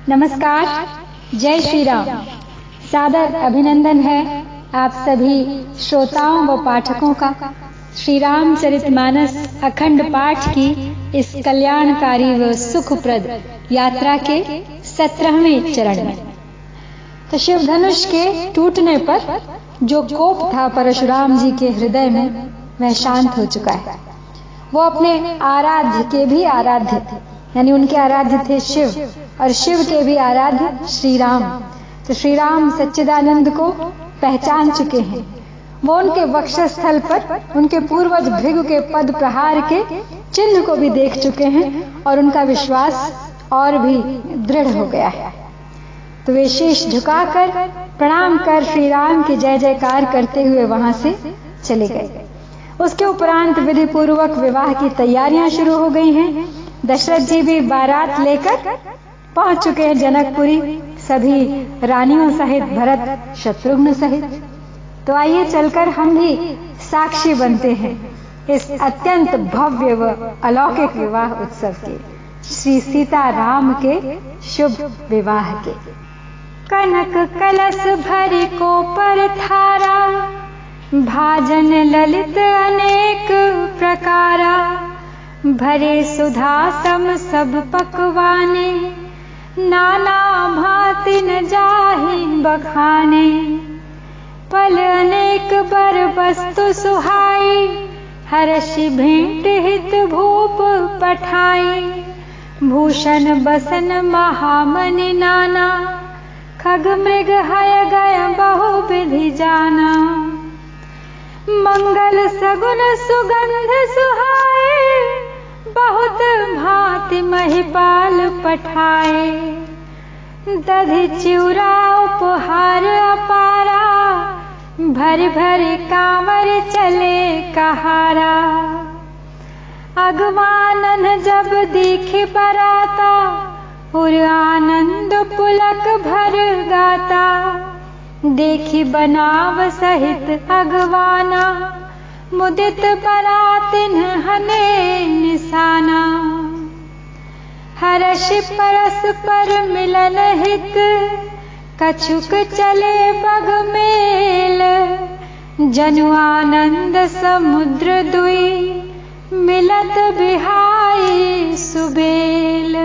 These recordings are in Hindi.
नमस्कार, जय श्री राम। सादर अभिनंदन है आप सभी श्रोताओं व पाठकों का श्री रामचरितमानस अखंड पाठ की इस कल्याणकारी व सुखप्रद यात्रा के 17वें चरण में। तो शिव धनुष के टूटने पर जो कोप था परशुराम जी के हृदय में, वह शांत हो चुका है। वो अपने आराध्य के भी आराध्य थे, यानी उनके आराध्य थे शिव, और शिव के भी आराध्य श्री राम। तो श्री राम सच्चिदानंद को पहचान चुके हैं। वो उनके वक्षस्थल पर उनके पूर्वज भृगु के पद प्रहार के चिन्ह को भी देख चुके हैं और उनका विश्वास और भी दृढ़ हो गया है। तो वे शीश झुकाकर प्रणाम कर श्री राम की जय जयकार करते हुए वहां से चले गए। उसके उपरांत विधि पूर्वक विवाह की तैयारियां शुरू हो गई हैं। दशरथ जी भी बारात लेकर पहुंच चुके हैं जनकपुरी, सभी रानियों सहित, भरत शत्रुघ्न सहित। तो आइए चलकर हम भी साक्षी बनते हैं इस अत्यंत भव्य व अलौकिक विवाह उत्सव के, श्री सीता राम के शुभ विवाह के। कनक कलश भरि को पर थारा, भाजन ललित अनेक प्रकारा, भरे सुधा सम सब पकवाने, नाना भांति न जाहि बखाने। फल अनेक बर वस्तु सुहाई, हर्षि भेंट हित भूप पठाई। भूषण बसन महामनि नाना, खग मृग हय गय बहु विधि जाना। मंगल सगुन सुगंध सुहाए, बहुत भांति महिपाल पठाए। दधि चिउरा उपहार अपारा, भर भर कांवर चले कहारा। अगवानन जब दीखि बराता, उर आनंद पुलक भर गाता। देखी बनाव सहित अगवाना, मुदित बरातिन हने निशाना। हर्ष परस पर मिलन हित, कछुक चले बग मेल। जनु आनंद समुद्र दुई, मिलत बिहाई सुबेल।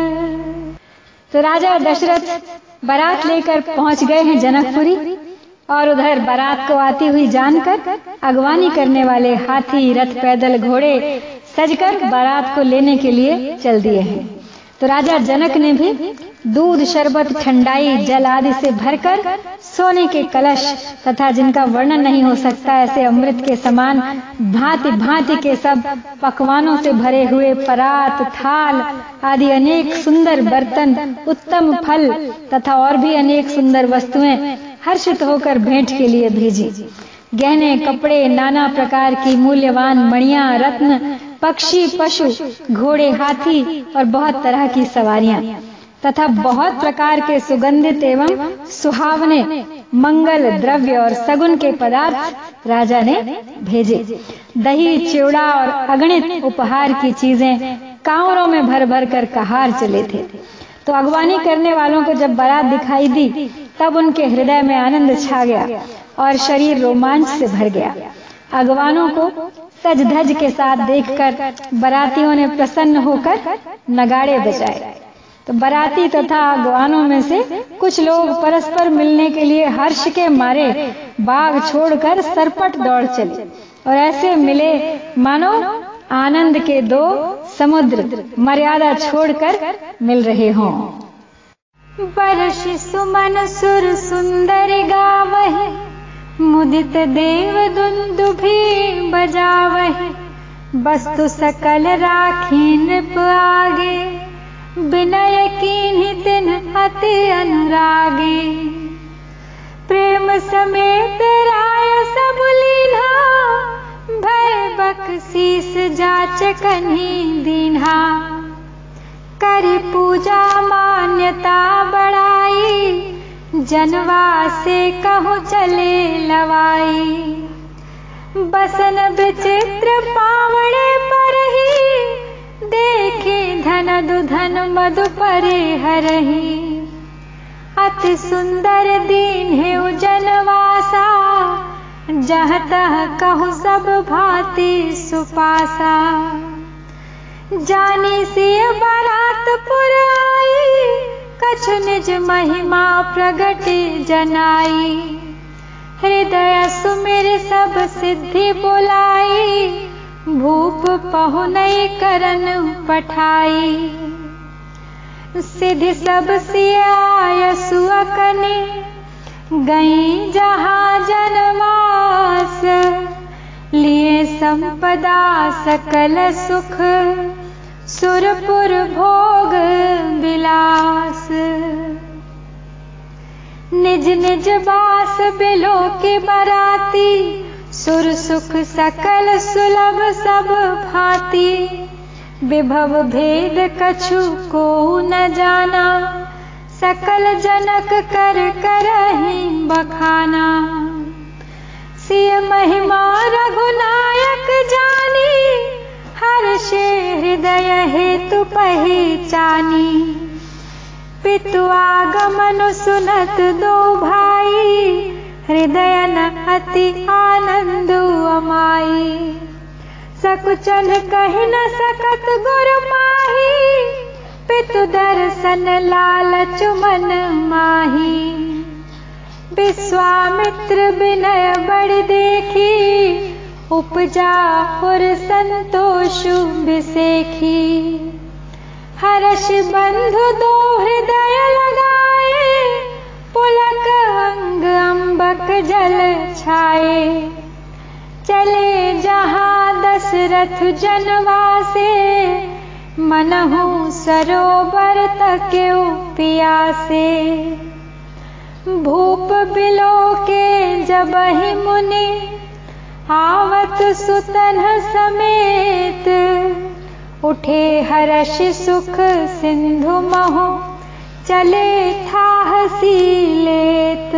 तो राजा दशरथ बारात लेकर पहुंच गए हैं जनकपुरी, और उधर बारात को आती हुई जानकर अगवानी करने वाले हाथी, रथ, पैदल, घोड़े सजकर बारात को लेने के लिए चल दिए हैं। तो राजा जनक ने भी दूध, शरबत, ठंडाई, जल आदि से भरकर सोने के कलश तथा जिनका वर्णन नहीं हो सकता ऐसे अमृत के समान भांति भांति के सब पकवानों से भरे हुए परात, थाल आदि अनेक सुंदर बर्तन, उत्तम फल तथा और भी अनेक सुंदर वस्तुएं हर्षित होकर भेंट के लिए भेजी। गहने, कपड़े, नाना प्रकार की मूल्यवान मणियां, रत्न, पक्षी, पशु, घोड़े, हाथी और बहुत तरह की सवारियां तथा बहुत प्रकार के सुगंधित एवं सुहावने मंगल द्रव्य और सगुन के पदार्थ राजा ने भेजे। दही, चिवड़ा और अगणित उपहार की चीजें कांवरों में भर भर कर कहार चले थे। तो अगवानी करने वालों को जब बारात दिखाई दी, तब उनके हृदय में आनंद छा गया और शरीर रोमांच से भर गया। अगवानों को सज धज के साथ देखकर बारातियों ने प्रसन्न होकर नगाड़े बजाए। तो बाराती तथा अगवानों में से कुछ लोग परस्पर मिलने के लिए हर्ष के मारे बाग छोड़कर सरपट दौड़ चले और ऐसे मिले मानो आनंद के दो समुद्र मर्यादा छोड़कर मिल रहे हों। बरस सुमन सुर सुंदर गावहि, मुदित देव दुंदुभि बजावहि। वस्तु सकल राखी नृप आगे, विनय कीन्हि तिन्ह अति अनुरागे। प्रेम समेत राय सब लीन्हा, भय बख्शीस जाचकन्हि दीन्हा। करि पूजा मान्यता बढ़ाई, जनवा से कहूँ चले लवाई। बसन विचित्र पावड़े पर ही, देखे धन दुधन मधु परे हरही। अति सुंदर दीन है जनवासा, जहाँ तह कहु सब भांति सुपासा। जानी सिय बरातपुर आई, कछु निज महिमा प्रगट जनाई। हृदय सुमिर सब सिद्धि बुलाई, भूप पहुनई करन पठाई। सिद्धि सब सिय आय सुअकने, गई जहाँ जनवास। लिए संपदा सकल सुख, सुरपुर भोग विलास। निज निज बास बिलो के बराती, सुर सुख सकल सुलभ सब भांति। विभव भेद कछु को न जाना, सकल जनक कर करहि बखाना। सिय महिमा रघुनायक जानी, हर्षे हृदय हेतु पहचानी। पितु आगमन सुनत दो भाई, हृदय न अति आनंद अमाई। सकुचन कहि न सकत गुर माही, पितु दर्शन लालच मन माही। विश्वामित्र विनय बड़ देखी, उपजा पुर संतोष बिसेखी। हर्ष बंधु दो हृदय लगाए, पुलक अंग अम्बक जल छाए। चले जहाँ दशरथ जनवासे, मनहु सरोवर तकेउ पियासे। भूप बिलो के जबहि मुनि, आवत सुतन समेत। उठे हर्ष सुख सिंधु महु, चले थाहसी लेत।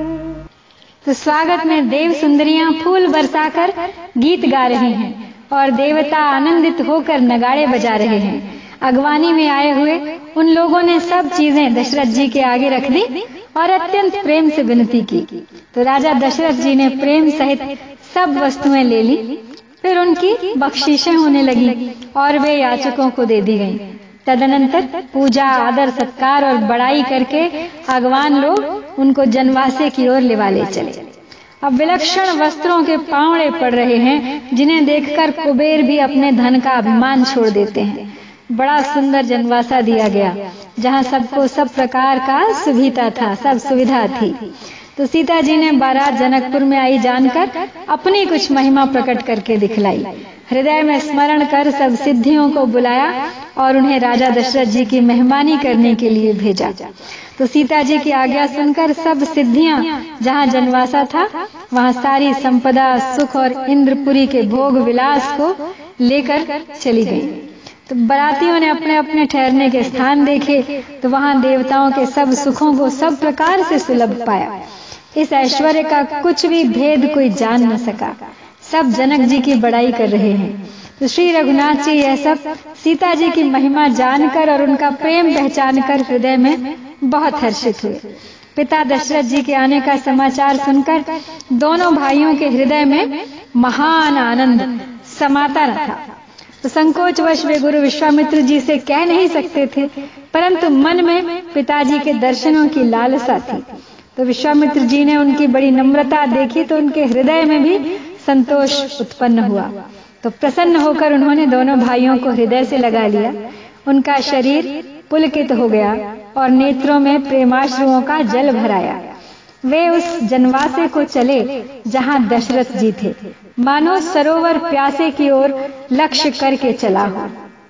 तो स्वागत में देव सुंदरियां फूल बरसाकर गीत गा रही हैं और देवता आनंदित होकर नगाड़े बजा रहे हैं। अगवानी में आए हुए उन लोगों ने सब चीजें दशरथ जी के आगे रख दी और अत्यंत प्रेम से विनती की। तो राजा दशरथ जी ने प्रेम सहित सब वस्तुएं ले ली। फिर उनकी बख्शीशें होने लगी और वे याचकों को दे दी गईं। तदनंतर पूजा आदर सत्कार और बड़ाई करके अगवान लोग उनको जनवासे की ओर ले चले। अब विलक्षण वस्त्रों के पावड़े पड़ रहे हैं, जिन्हें देखकर कुबेर भी अपने धन का अभिमान छोड़ देते हैं। बड़ा सुंदर जनवासा दिया गया, जहाँ सबको सब प्रकार का सुविधा था, सब सुविधा थी। तो सीता जी ने बारात जनकपुर में आई जानकर अपनी कुछ महिमा प्रकट करके दिखलाई। हृदय में स्मरण कर सब सिद्धियों को बुलाया और उन्हें राजा दशरथ जी की मेहमानी करने के लिए भेजा। तो सीता जी की आज्ञा सुनकर सब सिद्धियां जहाँ जनवासा था वहाँ सारी संपदा सुख और इंद्रपुरी के भोग विलास को लेकर चली गई। तो बारातियों ने अपने अपने ठहरने के स्थान देखे तो वहाँ देवताओं के सब सुखों को सब प्रकार से सुलभ पाया। इस ऐश्वर्य का कुछ भी भेद कोई जान न सका। सब जनक जी की बड़ाई कर रहे हैं। तो श्री रघुनाथ जी यह सब सीता जी की महिमा जानकर और उनका प्रेम पहचान कर हृदय में बहुत हर्षित हुए। पिता दशरथ जी के आने का समाचार सुनकर दोनों भाइयों के हृदय में महान आनंद समाता था। तो संकोचवश वे गुरु विश्वामित्र जी से कह नहीं सकते थे, परंतु मन में पिताजी के दर्शनों की लालसा थी। तो विश्वामित्र जी ने उनकी बड़ी नम्रता देखी तो उनके हृदय में भी संतोष उत्पन्न हुआ। तो प्रसन्न होकर उन्होंने दोनों भाइयों को हृदय से लगा लिया। उनका शरीर पुलकित हो गया और नेत्रों में प्रेमाश्रुओं का जल भराया। वे उस जनवासे को चले जहां दशरथ जी थे, मानो सरोवर प्यासे की ओर लक्ष्य करके चला हो।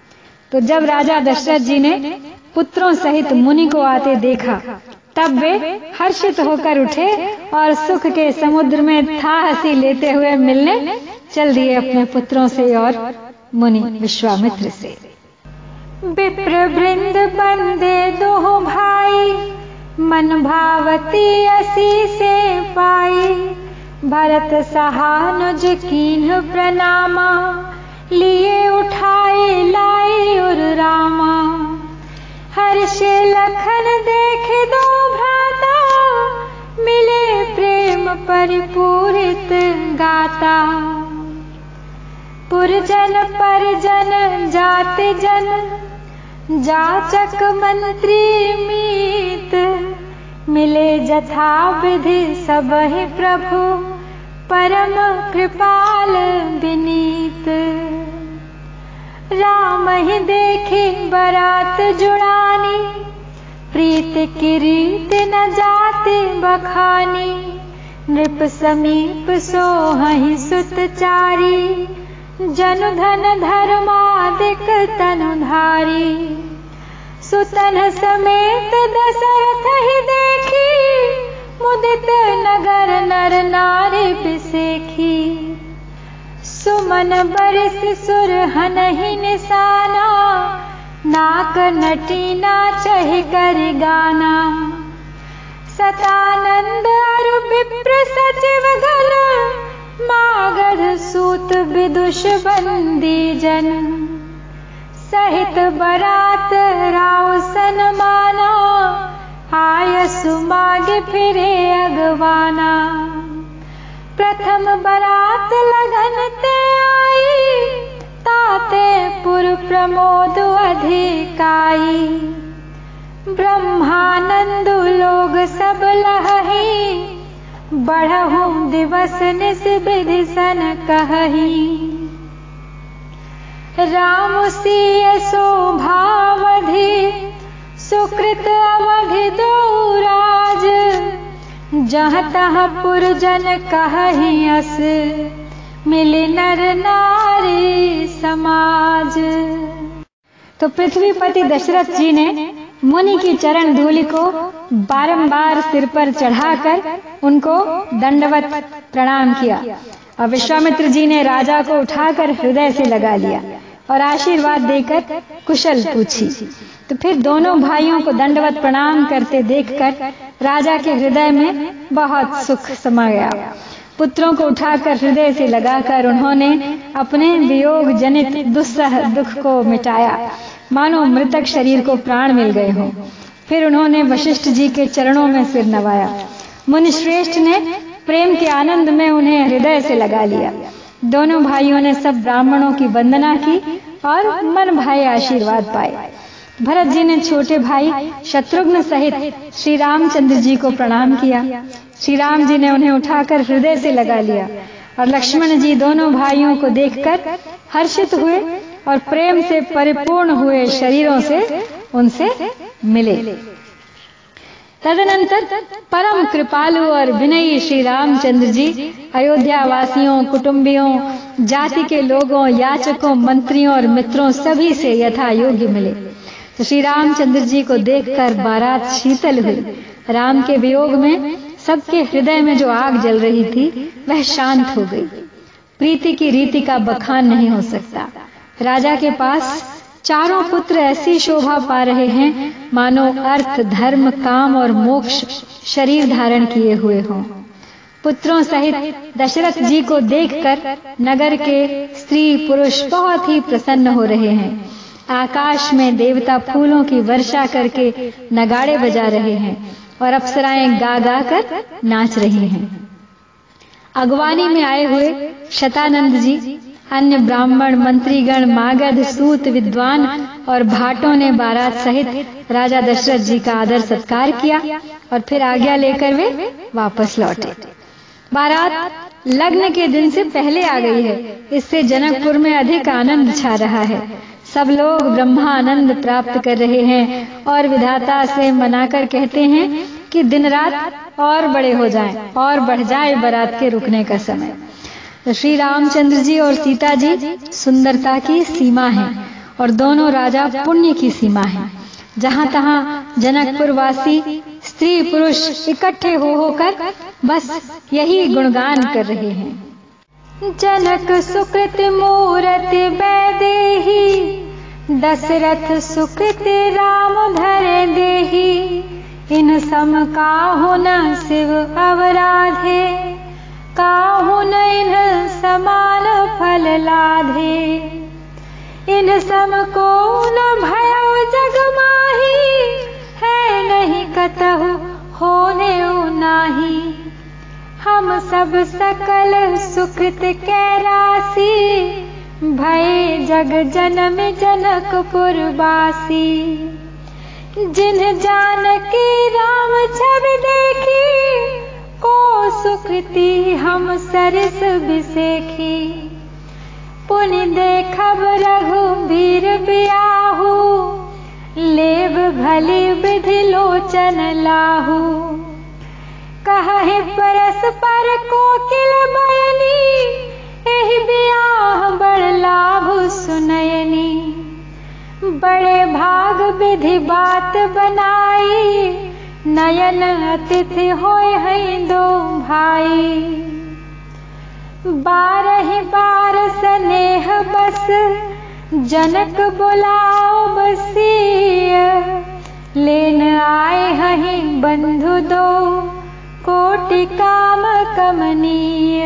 तो जब राजा दशरथ जी ने पुत्रों सहित मुनि को आते देखा तब वे हर्षित होकर उठे और सुख के समुद्र में था हंसी लेते हुए मिलने चल दिए अपने पुत्रों से और मुनि विश्वामित्र से। विप्र वृंद बंदे दो भाई, मन भावती असी से पाई। भरत सहानुज कीन्ह प्रणामा, लिए उठाए लाई उर रामा। हर्षे लखन देखे दो भ्राता, जाचक मंत्री मीत, मिले जथा विधि सबहि प्रभु, परम कृपाल विनीत। राम ही देखी बरात जुड़ानी, प्रीत की रीत न जाते बखानी। नृप समीप सोहहि सुतचारी, जनु धन धर्मादिक तनुधारी। सुतन समेत दशरथ ही देखी, मुदित नगर नर नारी बिसेखी। सुमन बरिस सुरहनहि निशाना, नाक नटी नाचहि कर गाना। सतानंद अरु विप्र सचिव गण, मागध सूत विदुष बंदी जन। सहित बरात राव सनमाना, आयसु मागे फिरे अगवाना। प्रथम बरात लगन ते आई, ताते पुर प्रमोद अधिकाई। ब्रह्मानंद लोग सब लहही, बढ़हु दिवस निस विधि सन कहही। राम सिय शोभावधि, सुकृत अवधि दो राज। जहाँ तहाँ पुरजन कहहि अस, मिले नर नारी समाज। तो पृथ्वीपति दशरथ जी ने मुनि की चरण धूलि को बारंबार सिर पर चढ़ाकर उनको दंडवत प्रणाम किया और विश्वामित्र जी ने राजा को उठाकर हृदय से लगा लिया और आशीर्वाद देकर कुशल पूछी। तो फिर दोनों भाइयों को दंडवत प्रणाम करते देखकर राजा के हृदय में बहुत सुख समा गया। पुत्रों को उठाकर हृदय से लगाकर उन्होंने अपने वियोग जनित दुस्सह दुख को मिटाया, मानो मृतक शरीर को प्राण मिल गए हों। फिर उन्होंने वशिष्ठ जी के चरणों में सिर नवाया। मुनि श्रेष्ठ ने प्रेम के आनंद में उन्हें हृदय से लगा लिया। दोनों भाइयों ने सब ब्राह्मणों की वंदना की और मन भाए आशीर्वाद पाए। भरत जी ने छोटे भाई शत्रुघ्न सहित श्री रामचंद्र जी को प्रणाम किया। श्री राम जी ने उन्हें उठाकर हृदय से लगा लिया और लक्ष्मण जी दोनों भाइयों को देखकर हर्षित हुए और प्रेम से परिपूर्ण हुए शरीरों से उनसे मिले। तदनंतर परम कृपालु और विनयी श्री रामचंद्र जी अयोध्या वासियों, कुटुंबियों, जाति के लोगों, याचकों, मंत्रियों और मित्रों सभी से यथा योग्य मिले। तो श्री रामचंद्र जी को देखकर बारात शीतल हुई। राम के वियोग में सबके हृदय में जो आग जल रही थी वह शांत हो गई। प्रीति की रीति का बखान नहीं हो सकता। राजा के पास चारों पुत्र ऐसी शोभा पा रहे हैं मानो अर्थ, धर्म, काम और मोक्ष शरीर धारण किए हुए हों। पुत्रों सहित दशरथ जी को देखकर नगर के स्त्री पुरुष बहुत ही प्रसन्न हो रहे हैं। आकाश में देवता फूलों की वर्षा करके नगाड़े बजा रहे हैं और अप्सराएं गा गा कर नाच रही हैं। अगवानी में आए हुए शतानंद जी, अन्य ब्राह्मण, मंत्रीगण, मागध, सूत, विद्वान और भाटों ने बारात सहित राजा दशरथ जी का आदर सत्कार किया और फिर आज्ञा लेकर वे वापस लौटे। बारात लग्न के दिन से पहले आ गई है, इससे जनकपुर में अधिक आनंद छा रहा है। सब लोग ब्रह्मानंद प्राप्त कर रहे हैं और विधाता से मनाकर कहते हैं कि दिन रात और बड़े हो जाएं और बढ़ जाए बारात के रुकने का समय। तो श्री रामचंद्र जी और सीता जी सुंदरता की सीमा है और दोनों राजा पुण्य की सीमा है। जहां तहां जनकपुर वासी स्त्री पुरुष इकट्ठे होकर बस यही गुणगान कर रहे हैं। जनक सुकृत मूरति वैदेही, दशरथ सुकृत राम धरे देही। इन सम काहु न शिव अवराधे, काहु न इन समान फल लाधे। इन सम को न भयउ जग माही, है नहीं कतहु होने नाही। हम सब सकल सुकृत कै राशि, भय जग जनम जनकपुर वासी। जिन जानकी राम छवि देखी, को सुकृति हम सरस बिसेखी। पुनि देखब रघुबीर बियाहू, लेव भली विधि लोचन लाहू। कहे परस्पर कोकिल बयनी, एहि बियाह बड़ लाभ सुनयनी। बड़े भाग विधि बात बनाई, नयन अतिथि होय हैं दो भाई। 12 बार स्नेह बस, जनक बुलाओ बसिय। लेन आए हैं बंधु दो, कोटि काम कमनीय।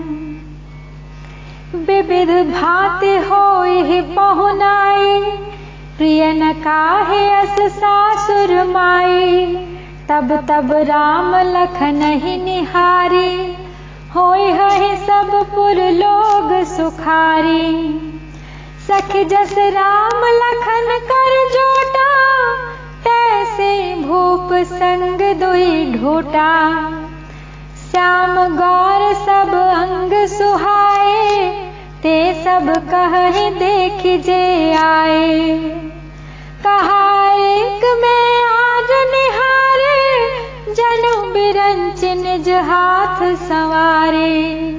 विविध भांति होय पहुनाई, प्रिय न काहे अस सासुर माई। तब तब राम लखन ही निहारी, होय है सब पुर लोग सुखारी। सखी जस राम लखन कर जोटा, तैसे भूप संग दुई ढोटा। श्याम गौर सब अंग सुहाए, ते सब कहे देख जे आए। कहा एक में आज निहारे, जनु बिरंच निज हाथ संवारे।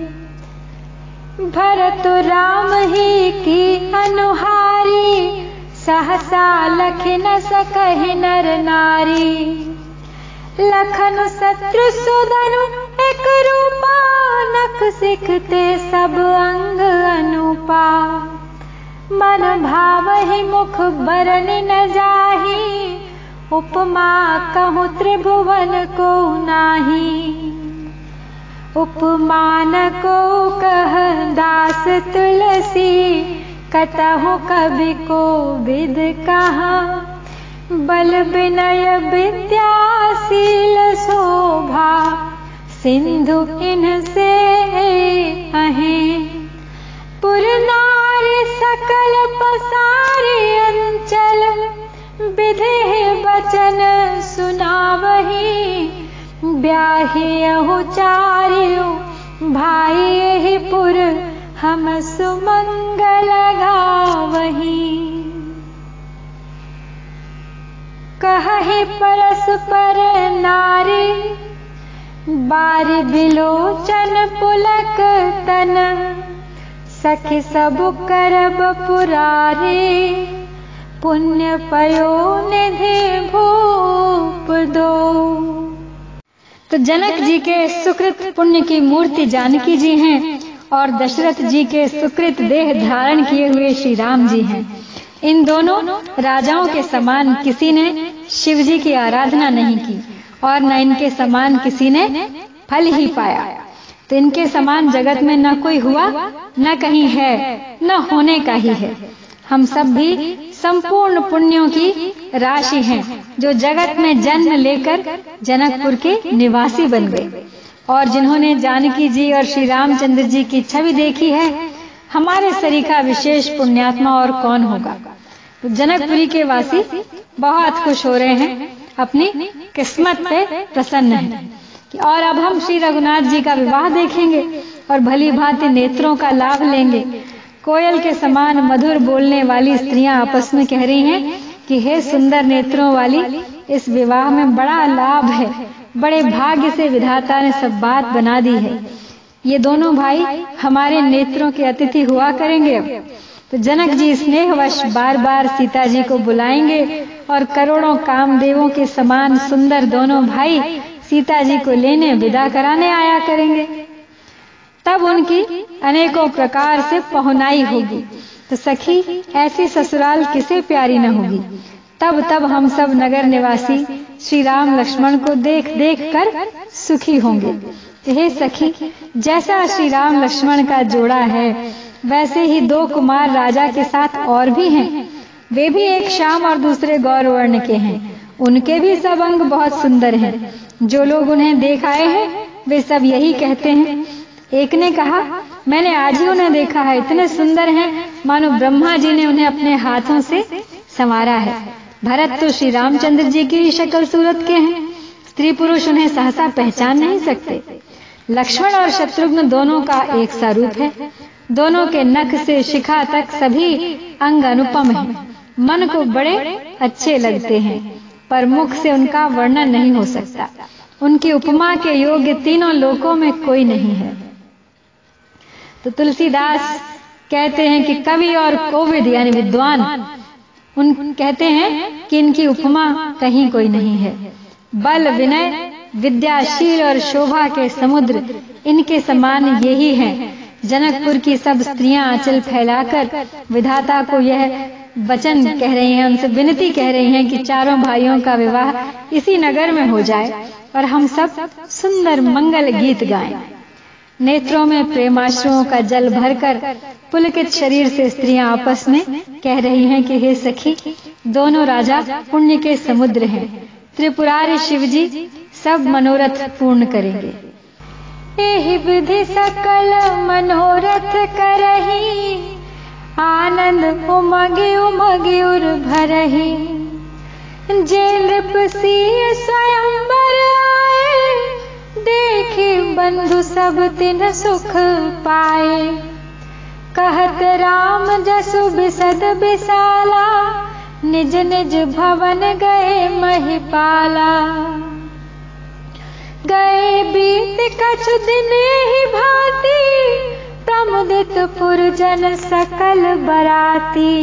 भरत राम ही की अनुहारी, सहसा लख न सकहि नर नारी। लखन शत्रु सुदनु एक रूपा, नख सिखते सब अंग अनुपा। मन भावहि मुख बरनि न जाहि, उपमा कहूँ त्रिभुवन को नाही। उपमान को कह दास तुलसी, कतहु कवि को विद कहा। बल विनय विद्याशील शोभा, सिंधु इनसे अहें। पुर नारी सकल पसारे अंचल, विधि वचन सुनावही। ब्याहियहु चारियो भाई, एहि पुर हम सुमंगल गावही। कहि परस्पर नारी, बारि बिलोचन पुलक तन। सखी सब करब पुरारी, पुण्य पयो निधि भूप दो। तो जनक जी के सुकृत पुण्य की मूर्ति जानकी जी हैं, और दशरथ जी के सुकृत देह धारण किए हुए श्री राम जी हैं। इन दोनों राजाओं के समान किसी ने शिव जी की आराधना नहीं की, और न इनके समान किसी ने फल ही पाया। तो इनके समान जगत में न कोई हुआ, न कहीं है, न होने का ही है। हम सब भी संपूर्ण पुण्यों की राशि हैं, जो जगत में जन्म लेकर जनकपुर के निवासी बन गए। और जिन्होंने जानकी जी और श्री रामचंद्र जी की छवि देखी है, हमारे सरीखा विशेष पुण्यात्मा और कौन होगा। तो जनकपुरी के वासी बहुत खुश हो रहे हैं, अपनी किस्मत पे प्रसन्न हैं। और अब हम श्री रघुनाथ जी का विवाह देखेंगे और भली भांति नेत्रों का लाभ लेंगे। कोयल के समान मधुर बोलने वाली स्त्रियां आपस में कह रही हैं कि हे सुंदर नेत्रों वाली, इस विवाह में बड़ा लाभ है, बड़े भाग्य से विधाता ने सब बात बना दी है। ये दोनों भाई हमारे नेत्रों के अतिथि हुआ करेंगे। तो जनक जी स्नेहवश बार बार सीता जी को बुलाएंगे, और करोड़ों कामदेवों के समान सुंदर दोनों भाई सीता जी को लेने विदा कराने आया करेंगे। तब उनकी अनेकों प्रकार से पहुनाई होगी। तो सखी, ऐसी ससुराल किसे प्यारी न होगी। तब हम सब नगर निवासी श्री राम लक्ष्मण को देख देख कर सुखी होंगे। हे सखी, जैसा श्री राम लक्ष्मण का जोड़ा है, वैसे ही दो कुमार राजा के साथ और भी हैं। वे भी एक श्याम और दूसरे गौर वर्ण के हैं। उनके भी सब अंग बहुत सुंदर हैं। जो लोग उन्हें देख आए हैं, वे सब यही कहते हैं। एक ने कहा, मैंने आज ही उन्हें देखा है, इतने सुंदर हैं मानो ब्रह्मा जी ने उन्हें अपने हाथों से संवारा है। भरत तो श्री रामचंद्र जी की शक्ल सूरत के हैं, स्त्री पुरुष उन्हें सहसा पहचान नहीं सकते। लक्ष्मण और शत्रुघ्न दोनों का एक सा रूप है, दोनों के नख से शिखा तक सभी अंग अनुपम हैं, मन को बड़े अच्छे लगते हैं, पर मुख से उनका वर्णन नहीं हो सकता। उनकी उपमा के योग्य तीनों लोकों में कोई नहीं है। तो तुलसीदास कहते हैं कि कवि और कोविद यानी विद्वान उन कहते हैं कि इनकी उपमा कहीं कोई नहीं है। बल, विनय, विद्याशील और शोभा के समुद्र इनके समान यही हैं। जनकपुर की सब स्त्रियां आंचल फैलाकर विधाता को यह वचन कह रही हैं, उनसे विनती कह रही हैं कि चारों भाइयों का विवाह इसी नगर में हो जाए और हम सब सुंदर मंगल गीत गाएं। नेत्रों में प्रेमाश्रुओं का जल भरकर पुलकित शरीर से स्त्रियां आपस में कह रही हैं कि हे सखी, दोनों राजा पुण्य के समुद्र हैं, त्रिपुरारी शिवजी सब मनोरथ पूर्ण करेंगे। एहि विधि सकल मनोरथ करही, आनंद उमगे उमगे उर भरही। जे नृपसी स्वयंवर आए, देखे बंधु सब तिन सुख पाए। कहत राम जसु बिसद बिसाला, निज निज भवन गए महिपाला। गए बीत कछु दिन ही भांति, प्रमुदित पुरजन सकल बराती।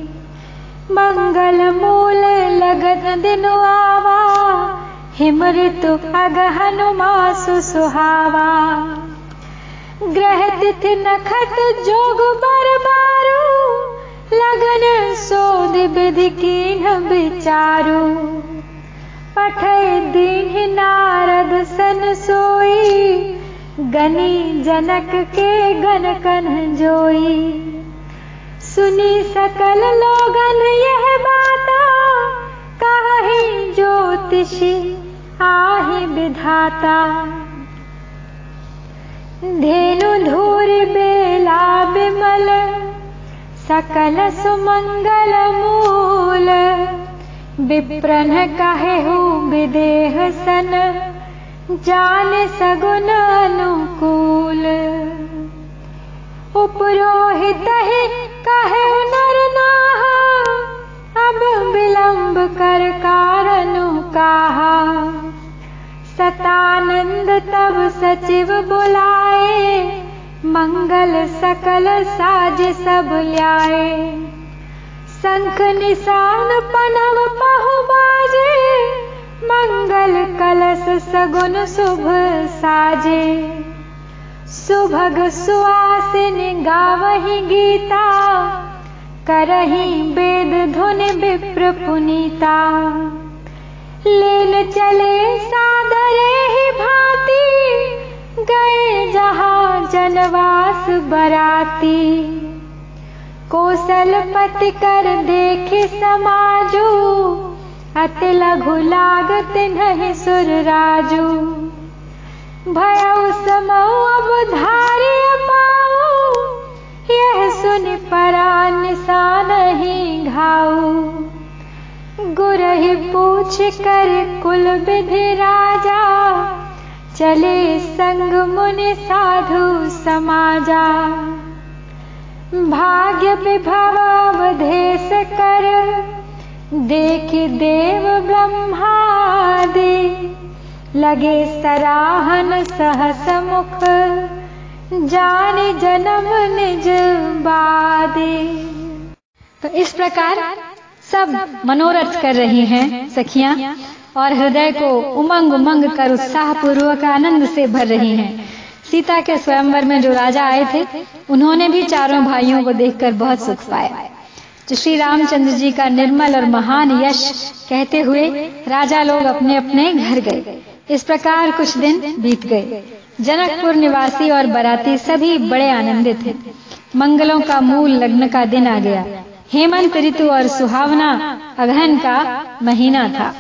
मंगल मूल लगन दिन आवा, हिम ऋतु अगहन मासु सुहावा। ग्रह तिथि नखत जोग बरबारू, लगन सोध विधि कीन्ह विचारू। पठै दीन्हि नारद सन सोई, गनी जनक के गन कन जोई। सुनी सकल लोगन यह बाता, काहि ज्योतिषी आहि विधाता। धेनु धूरि बेला बिमल, सकल सुमंगल मूल। विप्रन कहेहु विदेह सन, जान सगुन अनुकूल। उपरोहित ही कहेहु नर नाहा, अब विलंब कर कारणु काहा। सतानंद तब सचिव बुलाए, मंगल सकल साज सब ल्याए। शंख निशान पनव पहु बाजे, मंगल कलश सगुन शुभ साजे। सुभग सुआसिनी गावहि गीता, करहि वेद धुनि विप्र पुनीता। लेन चले सादरे ही भांति, गए जहां जनवास बराती। कौशलपति कर देखे समाजू, अति लघु लागत नहीं सुर राजू। भयउ समौ अब धारे पाऊ, यह सुनि परा निशान ही घाऊ। गुरहि पूछ कर कुल विधि राजा, चले संग मुनि साधु समाजा। भाग्य विभव अवधेश कर, देख देव ब्रह्मादि। लगे सराहन सहस मुख, जाने जन्म निज बादे। तो इस प्रकार सब मनोरथ कर रही हैं सखियां, और हृदय को उमंग उमंग कर उत्साह पूर्वक आनंद से भर रही हैं। सीता के स्वयंवर में जो राजा आए थे, उन्होंने भी चारों भाइयों को देखकर बहुत सुख पाया। तो श्री रामचंद्र जी का निर्मल और महान यश कहते हुए राजा लोग अपने अपने घर गए। इस प्रकार कुछ दिन बीत गए। जनकपुर निवासी और बराती सभी बड़े आनंदित थे। मंगलों का मूल लग्न का दिन आ गया। हेमंत ऋतु और सुहावना अगहन का महीना था।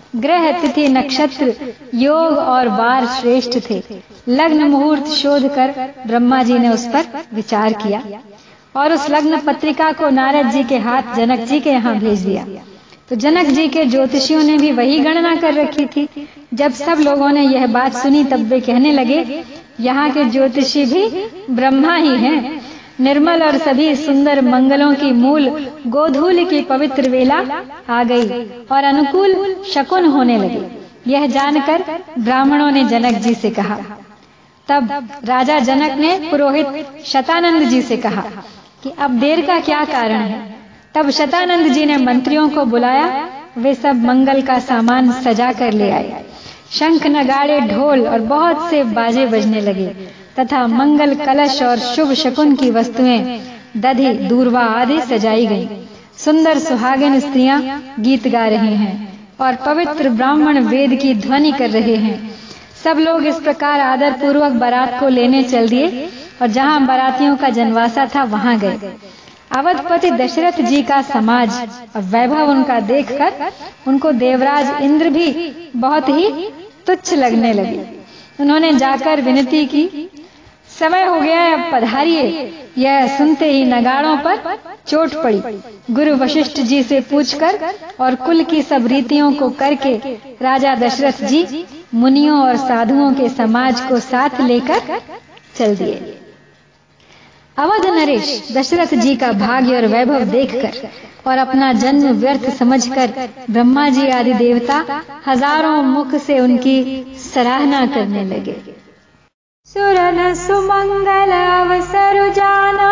ग्रह, तिथि, नक्षत्र, योग और वार श्रेष्ठ थे। लग्न मुहूर्त शोध कर ब्रह्मा जी ने उस पर विचार किया और उस लग्न पत्रिका को नारद जी के हाथ जनक जी के यहाँ भेज दिया। तो जनक जी के ज्योतिषियों ने भी वही गणना कर रखी थी। जब सब लोगों ने यह बात सुनी तब वे कहने लगे, यहाँ के ज्योतिषी भी ब्रह्मा ही हैं। निर्मल और सभी सुंदर मंगलों की मूल गोधूल की पवित्र वेला आ गई और अनुकूल शकुन होने लगे। यह जानकर ब्राह्मणों ने जनक जी से कहा। तब राजा जनक ने पुरोहित शतानंद जी से कहा कि अब देर का क्या कारण है। तब शतानंद जी ने मंत्रियों को बुलाया। वे सब मंगल का सामान सजा कर ले आए। शंख, नगाड़े, ढोल और बहुत से बाजे बजने लगे तथा मंगल कलश और शुभ शकुन की वस्तुएं, दधि, दूर्वा आदि सजाई गईं। सुंदर सुहागिन स्त्रियां गीत गा रही हैं और पवित्र ब्राह्मण वेद की ध्वनि कर रहे हैं। सब लोग इस प्रकार आदर पूर्वक बारात को लेने चल दिए और जहां बारातियों का जनवासा था वहां गए। अवधपति दशरथ जी का समाज और वैभव उनका देखकर उनको देवराज इंद्र भी बहुत ही तुच्छ लगने लगे। उन्होंने जाकर विनती की, समय हो गया है, अब पधारिए। यह सुनते ही नगाड़ों पर चोट पड़ी। गुरु वशिष्ठ जी से पूछकर और कुल की सब रीतियों को करके राजा दशरथ जी मुनियों और साधुओं के समाज को साथ लेकर चल दिए। अवध नरेश दशरथ जी का भाग्य और वैभव देखकर और अपना जन्म व्यर्थ समझकर ब्रह्मा जी आदि देवता हजारों मुख से उनकी सराहना करने लगे। सुरन सुमंगल अवसर जाना,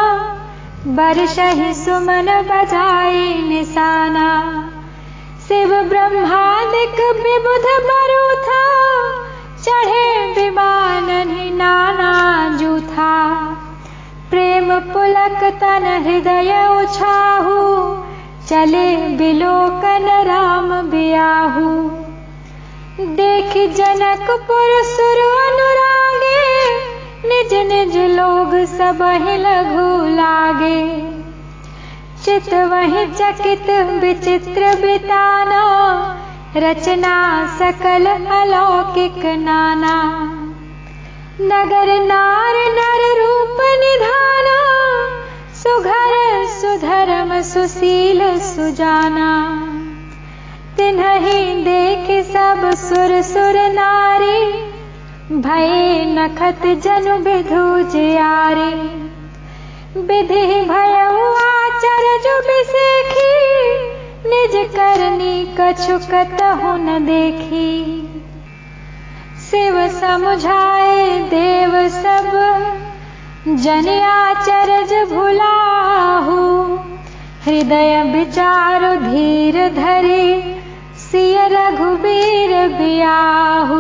बरसहि सुमन बजाए निशाना। शिव ब्रह्मादिक विबुध बरु था, चढ़े विमान नाना जूथा। प्रेम पुलक तन हृदय उछाहू, चले बिलोकन राम बियाहू। देख जनकपुर सुर अनुरागे, निज निज लोग सबहि लघु लागे। चित वही चकित विचित्र बिताना, रचना सकल अलौकिक नाना। नगर नार नर रूप निधाना, सुघर सुधर्म सुशील सुजाना। तिन्हि देख सब सुर सुर नारी, भये नखत जनु विधु जियारी। विधि भयउ आचरज बिसेखी, निज करनी कछु कतहु न देखी। शिव समुझाए देव सब, जन आचरज भुलाहू। हृदय विचारु धीर धरि, सिय रघुबीर बियाहू।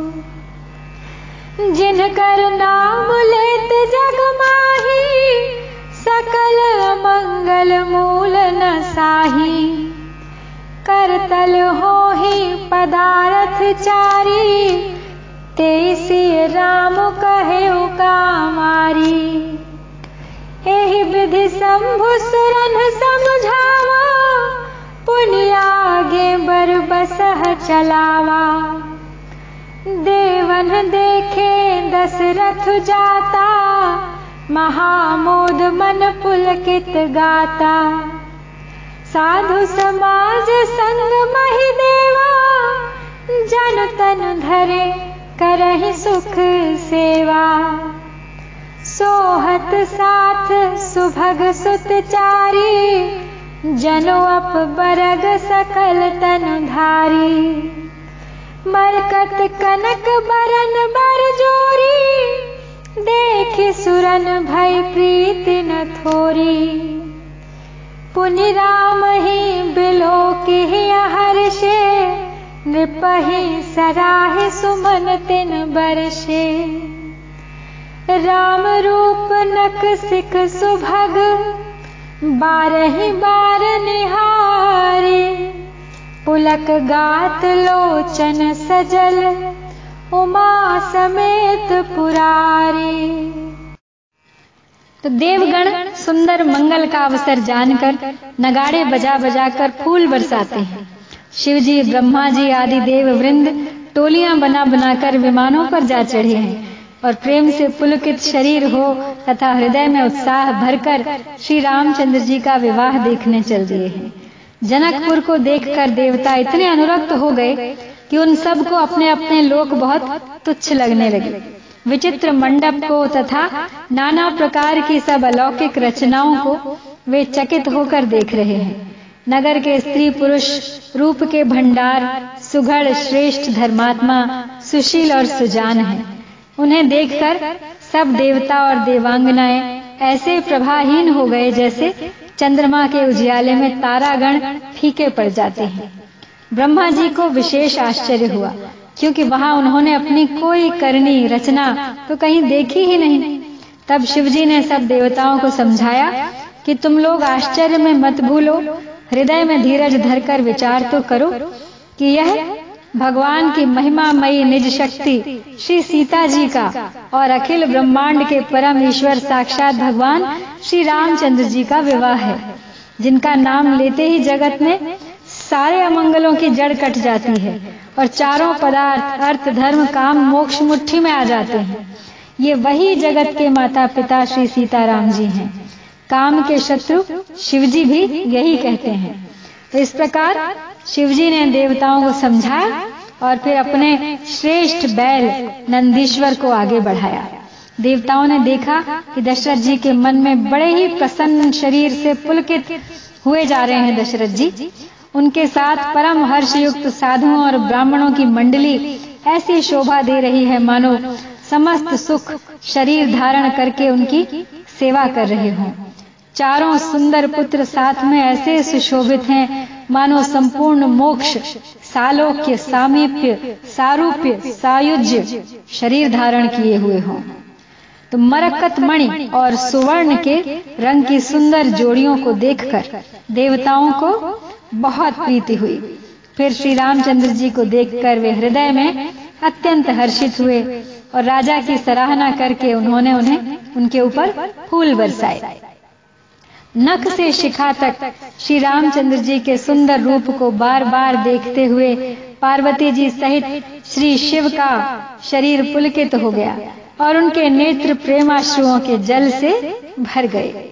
जिनकर नाम लेत जग माही, सकल मंगल मूल न साही। करतल होहि पदारथ चारी, तेसी राम कहेउ कामारी। एहि विधि शंभु सुरन समझावा, पुनियागे बर बसह चलावा। देवन देखे दशरथ जाता, महामोद मन पुलकित गाता। साधु समाज संग महि देवा, जन तन धरे करहि सुख सेवा। सोहत साथ सुभग सुत चारी, जनो अप बरग सकल तन धारी। मरकत कनक बरन बर जोरी, देखि सुरन भय प्रीति न थोरी। पुनि राम ही बिलोकि हर्षे, नृपहि सराहि सुमन तिन बरषे। राम रूप नक सिक सुभग, बारहि बार निहारे। पुलक गात लोचन सजल, उमा समेत पुरारी। तो देवगण सुंदर मंगल का अवसर जानकर नगाड़े बजा बजाकर फूल बरसाते हैं। शिव जी, ब्रह्मा जी आदि देव वृंद टोलियां बना बनाकर विमानों पर जा चढ़े हैं और प्रेम से पुलकित शरीर हो तथा हृदय में उत्साह भरकर श्री रामचंद्र जी का विवाह देखने चल दिए हैं। जनकपुर को देखकर देवता इतने अनुरक्त हो गए कि उन सब को अपने अपने लोक बहुत तुच्छ लगने लगे। विचित्र मंडप को तथा नाना प्रकार की सब अलौकिक रचनाओं को वे चकित होकर देख रहे हैं। नगर के स्त्री पुरुष रूप के भंडार सुघड़ श्रेष्ठ धर्मात्मा सुशील और सुजान हैं। उन्हें देखकर सब देवता और देवांगनाएं ऐसे प्रभाहीन हो गए जैसे चंद्रमा के उजियाले में तारागण फीके पड़ जाते हैं। ब्रह्मा जी को विशेष आश्चर्य हुआ, क्योंकि वहां उन्होंने अपनी कोई करनी रचना तो कहीं देखी ही नहीं। तब शिवजी ने सब देवताओं को समझाया कि तुम लोग आश्चर्य में मत भूलो, हृदय में धीरज धरकर विचार तो करो कि यह भगवान की महिमामयी निज शक्ति श्री सीता जी का और अखिल ब्रह्मांड के परम ईश्वर साक्षात भगवान श्री रामचंद्र जी का विवाह है, जिनका नाम लेते ही जगत में सारे अमंगलों की जड़ कट जाती है और चारों पदार्थ अर्थ धर्म काम मोक्ष मुट्ठी में आ जाते हैं। ये वही जगत के माता पिता श्री सीताराम जी हैं। काम के शत्रु शिवजी भी यही कहते हैं। तो इस प्रकार शिवजी ने देवताओं को समझाया और फिर अपने श्रेष्ठ बैल नंदीश्वर को आगे बढ़ाया। देवताओं ने देखा कि दशरथ जी के मन में बड़े ही प्रसन्न शरीर से पुलकित हुए जा रहे हैं दशरथ जी। उनके साथ परम हर्षयुक्त साधुओं और ब्राह्मणों की मंडली ऐसी शोभा दे रही है मानो समस्त सुख शरीर धारण करके उनकी सेवा कर रहे हों। चारों सुंदर पुत्र साथ में ऐसे सुशोभित हैं मानो संपूर्ण मोक्ष सालोक्य सामीप्य सारूप्य सायुज्य शरीर धारण किए हुए हों। तो मरकत मणि और सुवर्ण के रंग की सुंदर जोड़ियों को देखकर देवताओं को बहुत प्रीति हुई। फिर श्री रामचंद्र जी को देखकर वे हृदय में अत्यंत हर्षित हुए और राजा की सराहना करके उन्होंने उन्हें उनके ऊपर फूल बरसाए। नख से शिखा तक श्री रामचंद्र जी के सुंदर रूप को बार बार देखते हुए पार्वती जी सहित श्री शिव का शरीर पुलकित हो गया और उनके नेत्र प्रेमाश्रुओं के जल से भर गए।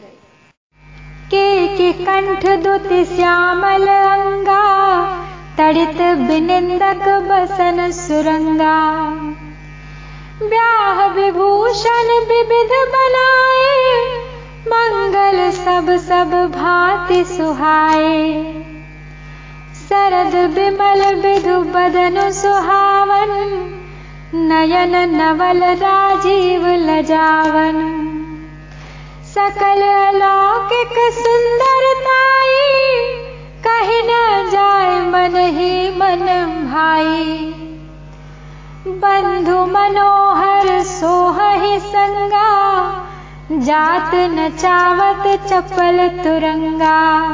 के कंठ दुति श्यामल अंगा तड़ित बिनिंदक बसन सुरंगा ब्याह विभूषण विविध बनाए मंगल सब सब भांति सुहाए शरद विमल विधु बदन सुहावन नयन नवल राजीव लजावन सकल अलौकिक सुंदरताई कहीं न जाए मन ही मन भाई बंधु मनोहर सोहहि संगा जात नचावत चपल तुरंगा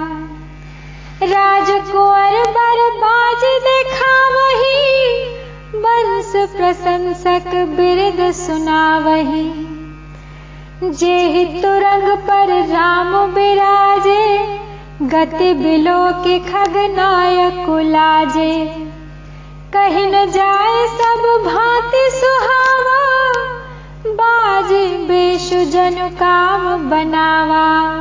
राजकुंवर बर बाज देखा वही बंस प्रशंसक बिरद सुना वही जेहि तुरंग पर राम बिराजे गति बिलो के खगनायक लाजे कहीं न जाए सब भांति सुहावा बाजे बेशु जनु काम बनावा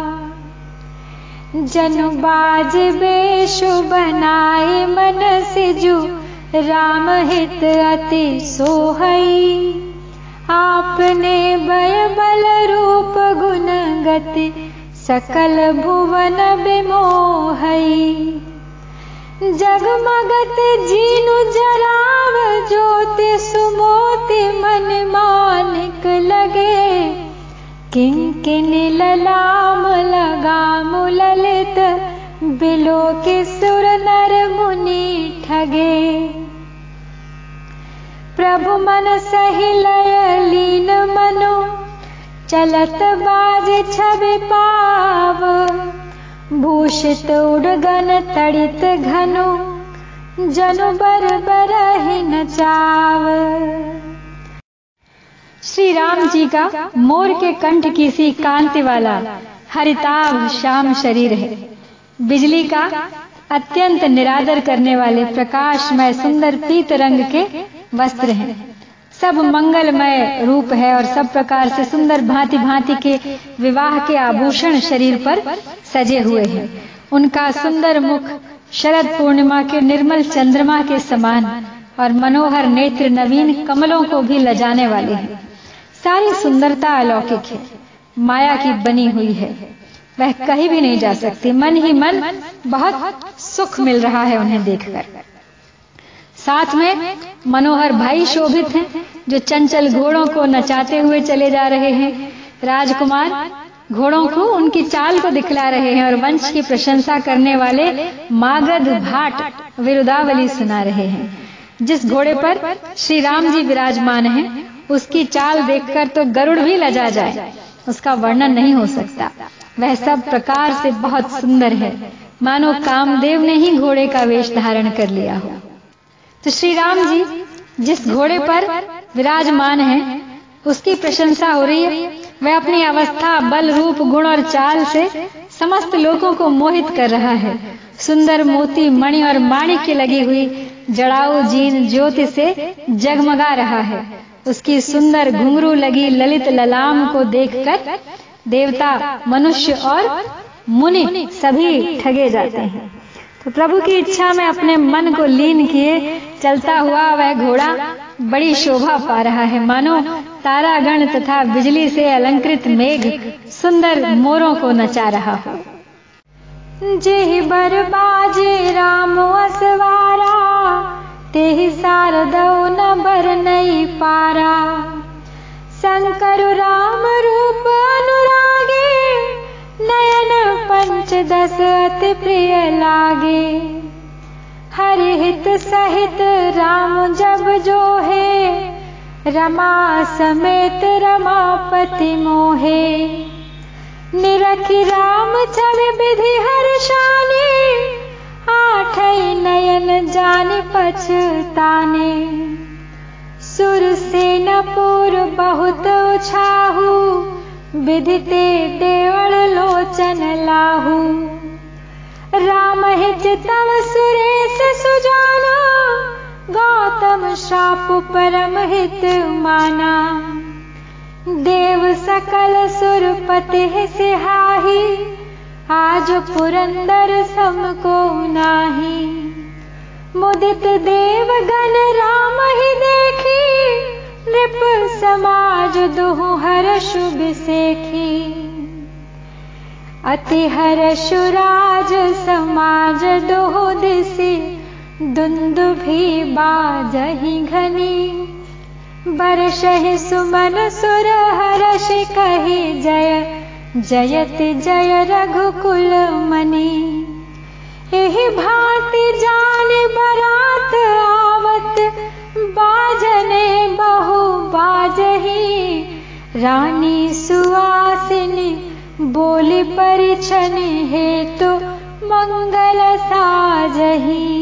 जनु बाज बेशु बनाए मन सिजु राम हित अति सोहई आपने बय बल रूप गुण गति सकल भुवन बिमोहई जगमगत जीनु जराव ज्योति सुमोति मन मानिक लगे किंकिन ललाम लगाम ललित बिलो के सुर नर मुनि ठगे प्रभु मन सही लय लीन मनु चलत बाज छवि पाव भूषित उड़गन तड़ित घनु जनु बर बरहि नचाव। श्री राम जी का मोर के कंठ की सी कांति वाला हरिताभ श्याम शरीर है। बिजली का अत्यंत निरादर करने वाले प्रकाशमय सुंदर पीत रंग के वस्त्र हैं। सब मंगलमय रूप है और सब प्रकार से सुंदर भांति भांति के विवाह के आभूषण शरीर पर सजे हुए हैं। उनका सुंदर मुख शरद पूर्णिमा के निर्मल चंद्रमा के समान और मनोहर नेत्र नवीन कमलों को भी लजाने वाले हैं। सारी सुंदरता अलौकिक है, माया की बनी हुई है, वह कहीं भी नहीं जा सकती। मन ही मन बहुत सुख मिल रहा है उन्हें देखकर। साथ में मनोहर भाई शोभित हैं जो चंचल घोड़ों को नचाते हुए चले जा रहे हैं। राजकुमार घोड़ों को उनकी चाल को दिखला रहे हैं और वंश की प्रशंसा करने वाले मागध भाट विरुदावली सुना रहे हैं। जिस घोड़े पर श्री राम जी विराजमान हैं, उसकी चाल देखकर तो गरुड़ भी लजा जाए, उसका वर्णन नहीं हो सकता। वह सब प्रकार से बहुत सुंदर है, मानो कामदेव ने ही घोड़े का वेश धारण कर लिया हो। तो श्री राम जी जिस घोड़े पर विराजमान हैं, उसकी प्रशंसा हो रही है। वह अपनी अवस्था, बल, रूप, गुण और चाल से समस्त लोगों को मोहित कर रहा है। सुंदर मोती, मणि और माणिक्य लगी हुई जड़ाऊ जीन ज्योति से जगमगा रहा है। उसकी सुंदर घुंघरू लगी ललित ललाम को देखकर देवता, मनुष्य और मुनि सभी ठगे जाते हैं। तो प्रभु की इच्छा में अपने मन को लीन किए चलता हुआ वह घोड़ा बड़ी शोभा पा रहा है, मानो तारागण तथा बिजली से अलंकृत मेघ सुंदर मोरों को नचा रहा हो। जेहि बर बाजे राम असवारा, तेहि सारदौ न बर नहीं पारा। शंकर राम रूप अनुरागे, नयन पंचदश अति प्रिय लागे। हरि हित सहित राम जब जो है, रमा समेत रमापति मोहे। निरखि राम छवि विधि हर्षाने, आठै नयन जानि पछताने। सुरसेनपुर बहुत उछाहु, विदिते देवल लोचन लाहू। राम हित तव सुरेश सुजाना, गौतम श्राप परम हित माना। देव सकल सुरपति सिहाही, आज पुरंदर सम को नाही। मुदित देव गण राम ही देखी, नृप समाज दुहु हर्ष बिसेखी। अति हर्ष राज समाज दुहु दिसि, दुंदुभि बाजहि घनी। बरसहि सुमन सुर हर्ष कहि जय, जयति जय रघुकुल मनि। एहि भांति जानि बरात आवत, बाजने बहु बाजहि। रानी सुवासिनी बोली परिछन हेतु, मंगल साजहि।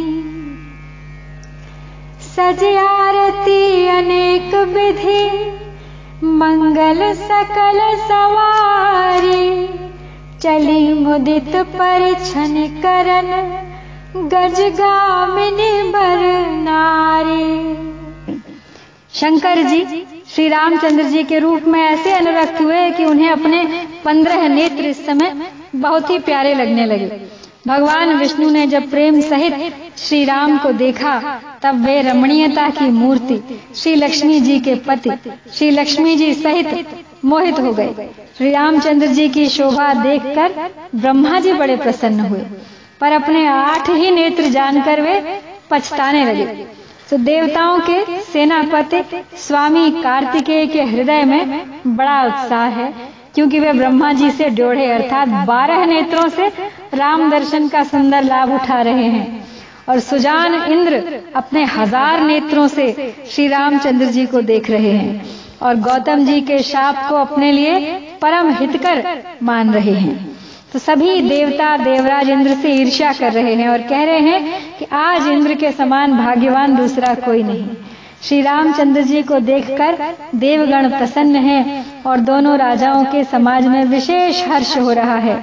सज आरती अनेक विधि, मंगल सकल सवारी। चली मुदित परिछन करन, गजगामिनी बर नारी। शंकर जी श्री रामचंद्र जी के रूप में ऐसे अनुरक्त हुए कि उन्हें अपने 15 नेत्र इस समय बहुत ही प्यारे लगने लगे। भगवान विष्णु ने जब प्रेम सहित श्री राम को देखा, तब वे रमणीयता की मूर्ति श्री लक्ष्मी जी के पति श्री लक्ष्मी जी सहित मोहित हो गए। श्री रामचंद्र जी की शोभा देखकर ब्रह्मा जी बड़े प्रसन्न हुए, पर अपने 8 ही नेत्र जानकर वे पछताने लगे। तो देवताओं के सेनापति स्वामी कार्तिकेय के हृदय में बड़ा उत्साह है, क्योंकि वे ब्रह्मा जी से ड्योढ़े अर्थात 12 नेत्रों से राम दर्शन का सुंदर लाभ उठा रहे हैं, और सुजान इंद्र अपने 1000 नेत्रों से श्री रामचंद्र जी को देख रहे हैं, और गौतम जी के शाप को अपने लिए परम हितकर मान रहे हैं। तो सभी देवता देवराज इंद्र से ईर्ष्या कर रहे हैं और कह रहे हैं कि आज इंद्र के समान भाग्यवान दूसरा कोई नहीं। श्री रामचंद्र जी को देखकर देवगण प्रसन्न हैं और दोनों राजाओं के समाज में विशेष हर्ष हो रहा है।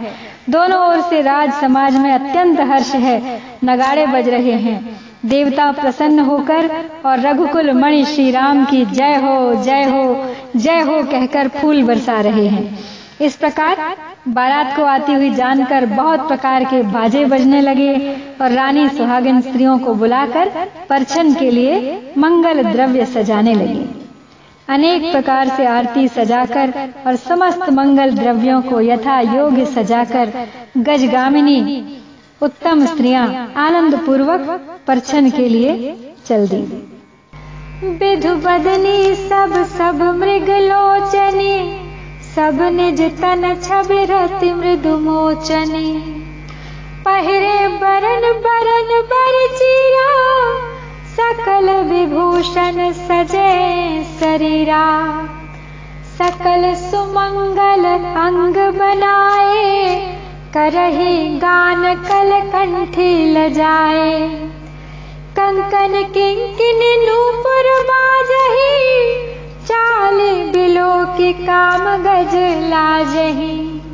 दोनों ओर से राज समाज में अत्यंत हर्ष है, नगाड़े बज रहे हैं। देवता प्रसन्न होकर और रघुकुल मणि श्री राम की जय हो जय हो जय हो कहकर फूल बरसा रहे हैं। इस प्रकार बारात को आती हुई जानकर बहुत प्रकार के बाजे बजने लगे और रानी सुहागिन स्त्रियों को बुलाकर परछन के लिए मंगल द्रव्य सजाने लगी। अनेक प्रकार से आरती सजाकर और समस्त मंगल द्रव्यों को यथा योग्य सजाकर गजगामिनी उत्तम स्त्रियां आनंद पूर्वक परछन के लिए चल दी। विधु बदनी सब मृगलोचनी, सब निज तन छवि रति मृदु मोचनी। पहिरे बरन बर चीरा, सकल विभूषण सजे शरीरा। सकल सुमंगल अंग बनाए, करहि गान कल कंठी लजाए। कंकन किंकिन नूपुर बाजहि, चाल बिलो की काम गज लाजहि।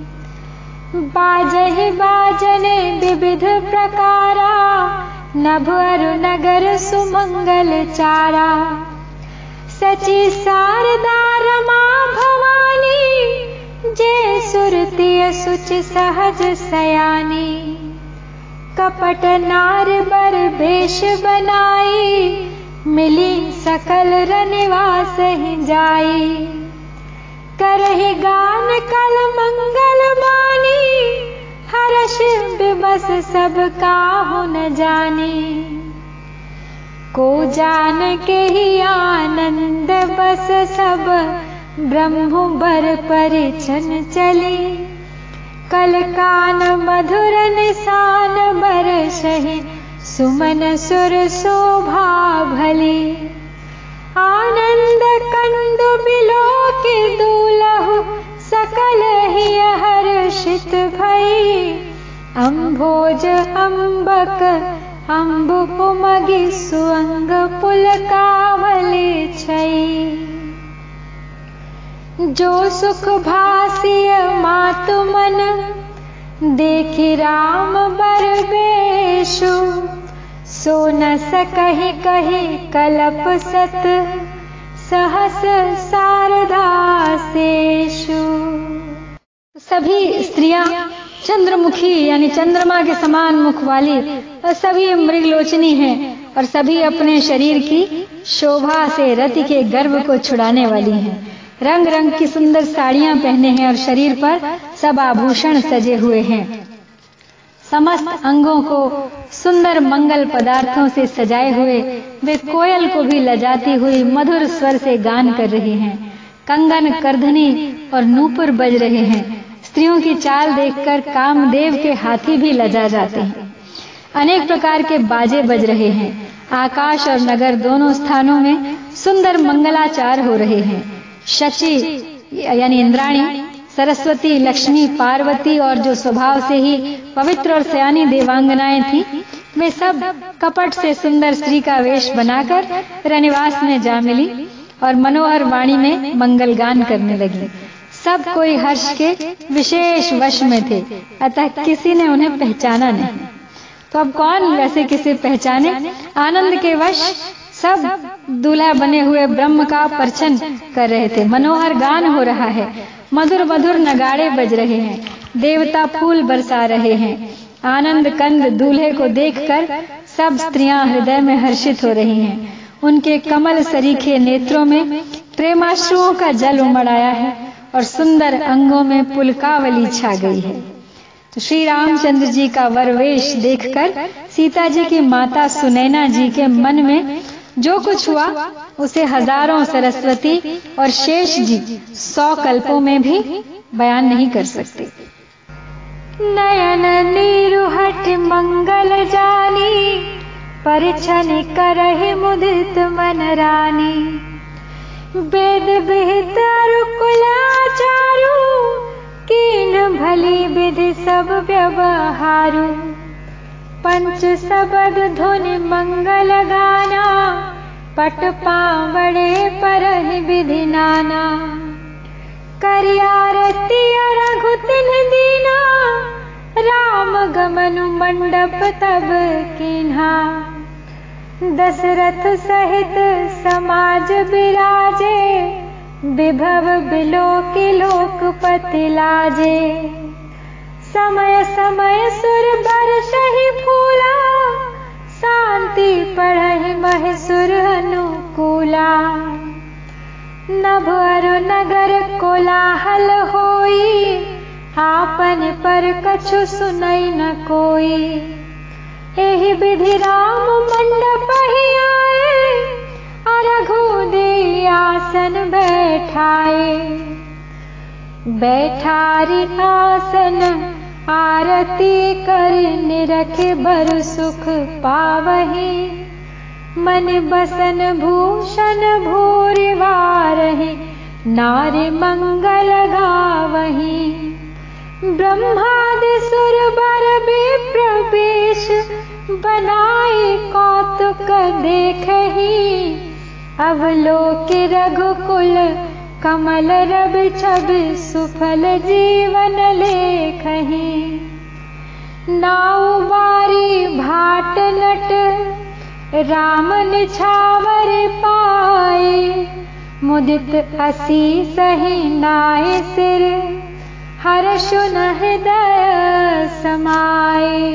बाजहि बाजने विविध प्रकारा, नभ अरु नगर सुमंगल चारा। सची शारदा रमा भवानी, जे सुरति सुच सहज सयानी। कपट नार बर वेश बनाई, मिली सकल रनिवास ही जाई। करहि गान कल मंगल बानी, हर्ष विवश सब काहु न जानी। को जान के ही आनंद बस सब, ब्रह्म बर परिछन चली। कल कान मधुर निशान बरसहि, सुमन सुर शोभा भली। आनंद कंदु बिलो के दूलहु, सकल ही हर्षित भई। अम्भोज अम्बक अम्बु उमगि, सुअंग पुलकावली छई। जो सुख भासिय मातु मन, देखि राम बर बेशु। सो न सकहि कहि कलप सत, सहस शारदा सेषु। सभी स्त्रियां चंद्रमुखी यानी चंद्रमा के समान मुख वाली और सभी मृगलोचनी हैं और सभी अपने शरीर की शोभा से रति के गर्व को छुड़ाने वाली हैं। रंग रंग की सुंदर साड़ियां पहने हैं और शरीर पर सब आभूषण सजे हुए हैं। समस्त अंगों को सुंदर मंगल पदार्थों से सजाए हुए वे कोयल को भी लजाती हुई मधुर स्वर से गान कर रही हैं। कंगन, करधनी और नूपुर बज रहे हैं। स्त्रियों की चाल देखकर कामदेव के हाथी भी लजा जाते हैं। अनेक प्रकार के बाजे बज रहे हैं। आकाश और नगर दोनों स्थानों में सुंदर मंगलाचार हो रहे हैं। शची यानी इंद्राणी, सरस्वती, लक्ष्मी, पार्वती और जो स्वभाव से ही पवित्र और सयानी देवांगनाएं थीं, वे सब कपट से सुंदर स्त्री का वेश बनाकर रनिवास में जा मिली और मनोहर वाणी में मंगल गान करने लगी। सब कोई हर्ष के विशेष वश में थे, अतः किसी ने उन्हें पहचाना नहीं। तो अब कौन वैसे किसे पहचाने? आनंद के वश सब दूल्हा बने हुए ब्रह्म का परछन कर रहे थे। मनोहर गान हो रहा है, मधुर मधुर नगाड़े बज रहे हैं, देवता फूल बरसा रहे हैं। आनंद कंद दूल्हे को देखकर सब स्त्रियां हृदय में हर्षित हो रही हैं। उनके कमल सरीखे नेत्रों में प्रेमाश्रुओं का जल उमड़ आया है और सुंदर अंगों में पुलकावली छा गई है। तो श्री रामचंद्र जी का वरवेश देखकर सीता जी की माता सुनैना जी के मन में जो कुछ हुआ उसे हजारों सरस्वती और शेष जी 100 कल्पों में भी बयान नहीं कर सकते। नयन नीरुहट मंगल जानी, परिछन करहि मुदित मन रानी। वेद विहित कुलाचारु, कीन भली विधि सब व्यवहारु। पंच सबद धुनि मंगल गाना, पट पावड़े परहि विधि नाना। करियारती रघु तिन्ह दीना, आगमनु मंडप तब कीन्हा, दशरथ सहित समाज विराजे, विभव बिलोकि लोकपति लाजे। समय समय सुर बरसहि फूला, शांति पढ़हि महिसुर अनुकूला। नभ अरु नगर कोलाहल होई, आपन पर कछु सुनई न कोई। एहि विधि राम मंडप ही आए, अरघु दे आसन बैठाए। बैठारी आसन आरती कर, निरख बर सुख पावही। मन बसन भूषण भूरि वारहि, नारी मंगल गावही। ब्रह्मादि सुर बर विप्र वेश, बनाई कौतुक देखहि। अवलोकि रघुकुल कमल रवि छवि, सुफल जीवन लेखहि। नाउ बारी भाट नट, राम निछावर पाए। मुदित असीस ही नाय सिर, हर्षु न हृदय समाए।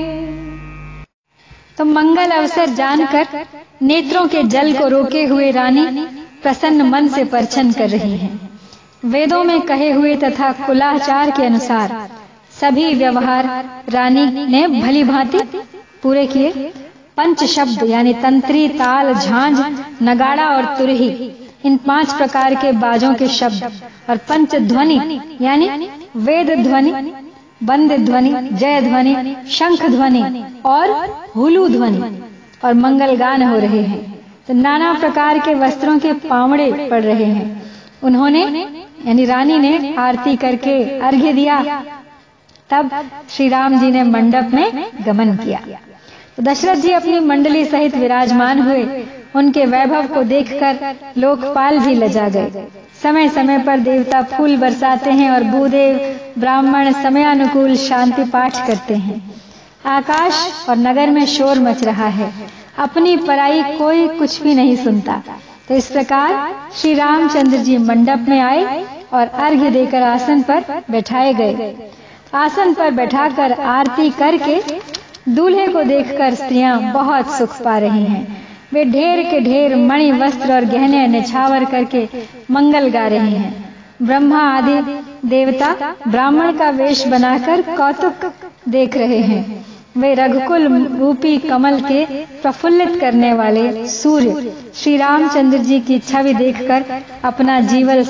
तो मंगल अवसर जानकर नेत्रों के जल को रोके हुए रानी प्रसन्न मन से परछन कर रही हैं। वेदों में कहे हुए तथा कुलाचार के अनुसार सभी व्यवहार रानी ने भली भांति पूरे किए। पंच शब्द यानी तंत्री, ताल, झांझ, नगाड़ा और तुरही, इन 5 प्रकार के बाजों के शब्द, और पंच ध्वनि यानी वेद ध्वनि, बंद ध्वनि, जय ध्वनि, शंख ध्वनि और हुलू ध्वनि और मंगल गान हो रहे हैं। तो नाना प्रकार के वस्त्रों के पावड़े पड़ रहे हैं। उन्होंने यानी रानी ने आरती करके अर्घ्य दिया, तब श्री राम जी ने मंडप में गमन किया। तो दशरथ जी अपनी मंडली सहित विराजमान हुए। उनके वैभव को देखकर लोकपाल भी लजा गए। समय समय पर देवता फूल बरसाते हैं और भूदेव ब्राह्मण समयानुकूल शांति पाठ करते हैं। आकाश और नगर में शोर मच रहा है, अपनी पराई कोई कुछ भी नहीं सुनता। तो इस प्रकार श्री रामचंद्र जी मंडप में आए और अर्घ्य देकर आसन पर बैठाए गए। आसन पर बैठाकर आरती करके दूल्हे को देखकर स्त्रियां बहुत सुख पा रही हैं। वे ढेर के ढेर मणि, वस्त्र और गहने निछावर करके मंगल गा रहे हैं। ब्रह्मा आदि देवता ब्राह्मण का वेश बनाकर कौतुक देख रहे हैं। वे रघुकुल रूपी कमल के प्रफुल्लित करने वाले सूर्य श्री रामचंद्र जी की छवि देखकर अपना जीवन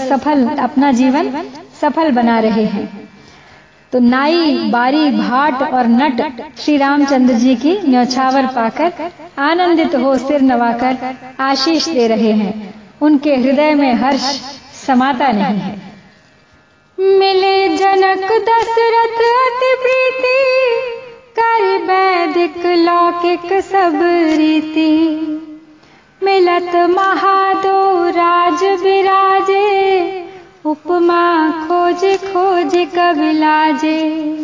सफल बना रहे हैं। तो नाई, बारी, भाट और नट श्री रामचंद्र जी की न्यौछावर पाकर आनंदित हो सिर नवाकर आशीष दे रहे हैं। उनके हृदय में हर्ष समाता नहीं है। मिले जनक दशरथ अति प्रीति, कर वैदिक लौकिक सब रीति। मिलत महादो राज विराजे, उपमा खोज खोज कबि लाजे।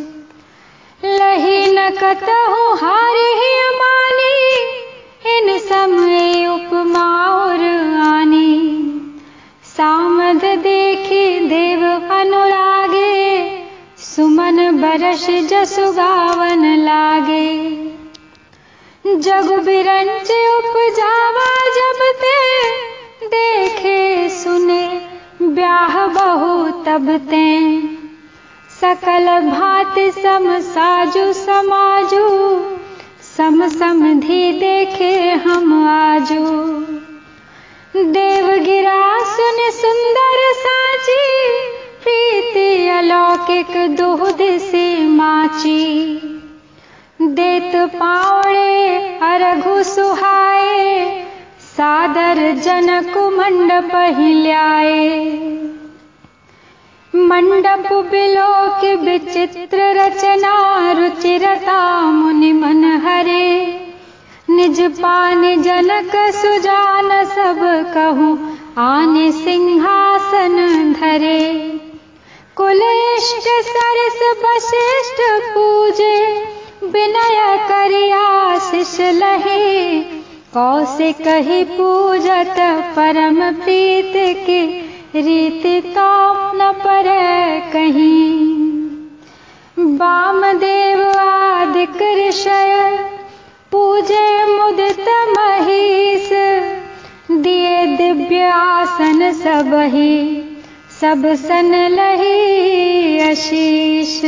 लही न कतहु हारि ही अमानी, इन समय उपमा और आनी। सामद देखी देव अनुरागे, सुमन बरस जसु गावन लागे। जग बिरंच उपजावा जब ते, देखे सुने ब्याह बहु तब ते। सकल भांति सम साजु समाजू, सम समधि देखे हम आजू। देव गिरा सुन सुंदर साची, प्रीति अलौकिक दूध से माची। देत पावड़े अरघु सुहाए, सादर जनक मंडप ही ल्याए। मंडप बिलोक विचित्र रचना, रुचिरता मुनि मन हरे। निज पान जनक सुजान सब कहूँ, आने सिंहासन धरे। कुल इष्ट सरस वशिष्ठ पूजे, विनय करि आशीष लही, कौसे कही पूजत परम प्रीत की, रीति ताप न परै कहीं। वामदेव आदिक ऋषय, पूजे मुदित महीस, दिए दिव्य आसन सबही, सब सन लही आशीष।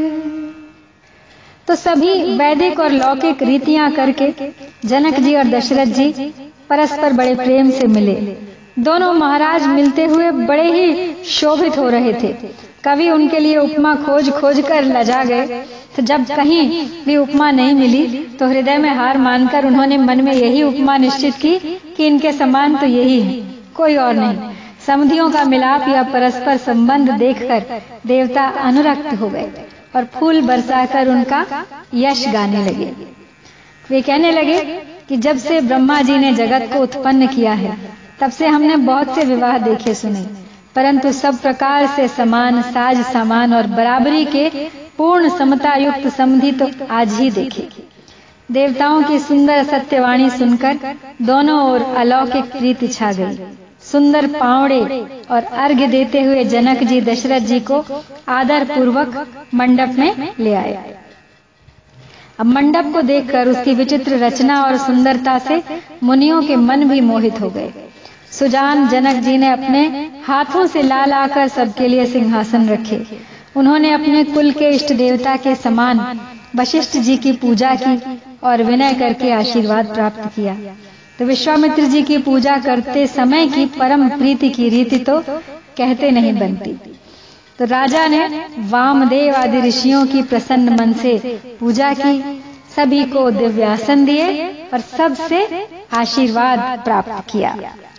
तो सभी वैदिक और लौकिक रीतियां करके जनक जी और दशरथ जी परस्पर बड़े प्रेम से मिले। दोनों महाराज मिलते हुए बड़े ही शोभित हो रहे थे। कवि उनके लिए उपमा खोज खोज कर लजा गए। तो जब कहीं भी उपमा नहीं मिली तो हृदय में हार मानकर उन्होंने मन में यही उपमा निश्चित की कि इनके समान तो यही है, कोई और नहीं। समधियों का मिलाप या परस्पर संबंध देखकर देवता अनुरक्त हो गए और फूल बरसाकर उनका यश गाने लगे। वे कहने लगे कि जब से ब्रह्मा जी ने जगत को उत्पन्न किया है तब से हमने बहुत से विवाह देखे सुने, परंतु सब प्रकार से समान, साज समान और बराबरी के पूर्ण समता युक्त समधि तो आज ही देखे। देवताओं की सुंदर सत्यवाणी सुनकर दोनों ओर अलौकिक प्रीति छा गई। सुंदर पावड़े और अर्घ्य देते हुए जनक जी दशरथ जी को आदर पूर्वक मंडप में ले आए। अब मंडप को देखकर उसकी विचित्र रचना और सुंदरता से मुनियों के मन भी मोहित हो गए। सुजान जनक जी ने अपने हाथों से ला लाकर सबके लिए सिंहासन रखे। उन्होंने अपने कुल के इष्ट देवता के समान वशिष्ठ जी की पूजा की और विनय करके आशीर्वाद प्राप्त किया। तो विश्वामित्र जी की पूजा करते समय की परम प्रीति की रीति तो कहते नहीं बनती। तो राजा ने वामदेव आदि ऋषियों की प्रसन्न मन से पूजा की, सभी को दिव्यासन दिए और सबसे आशीर्वाद प्राप्त किया।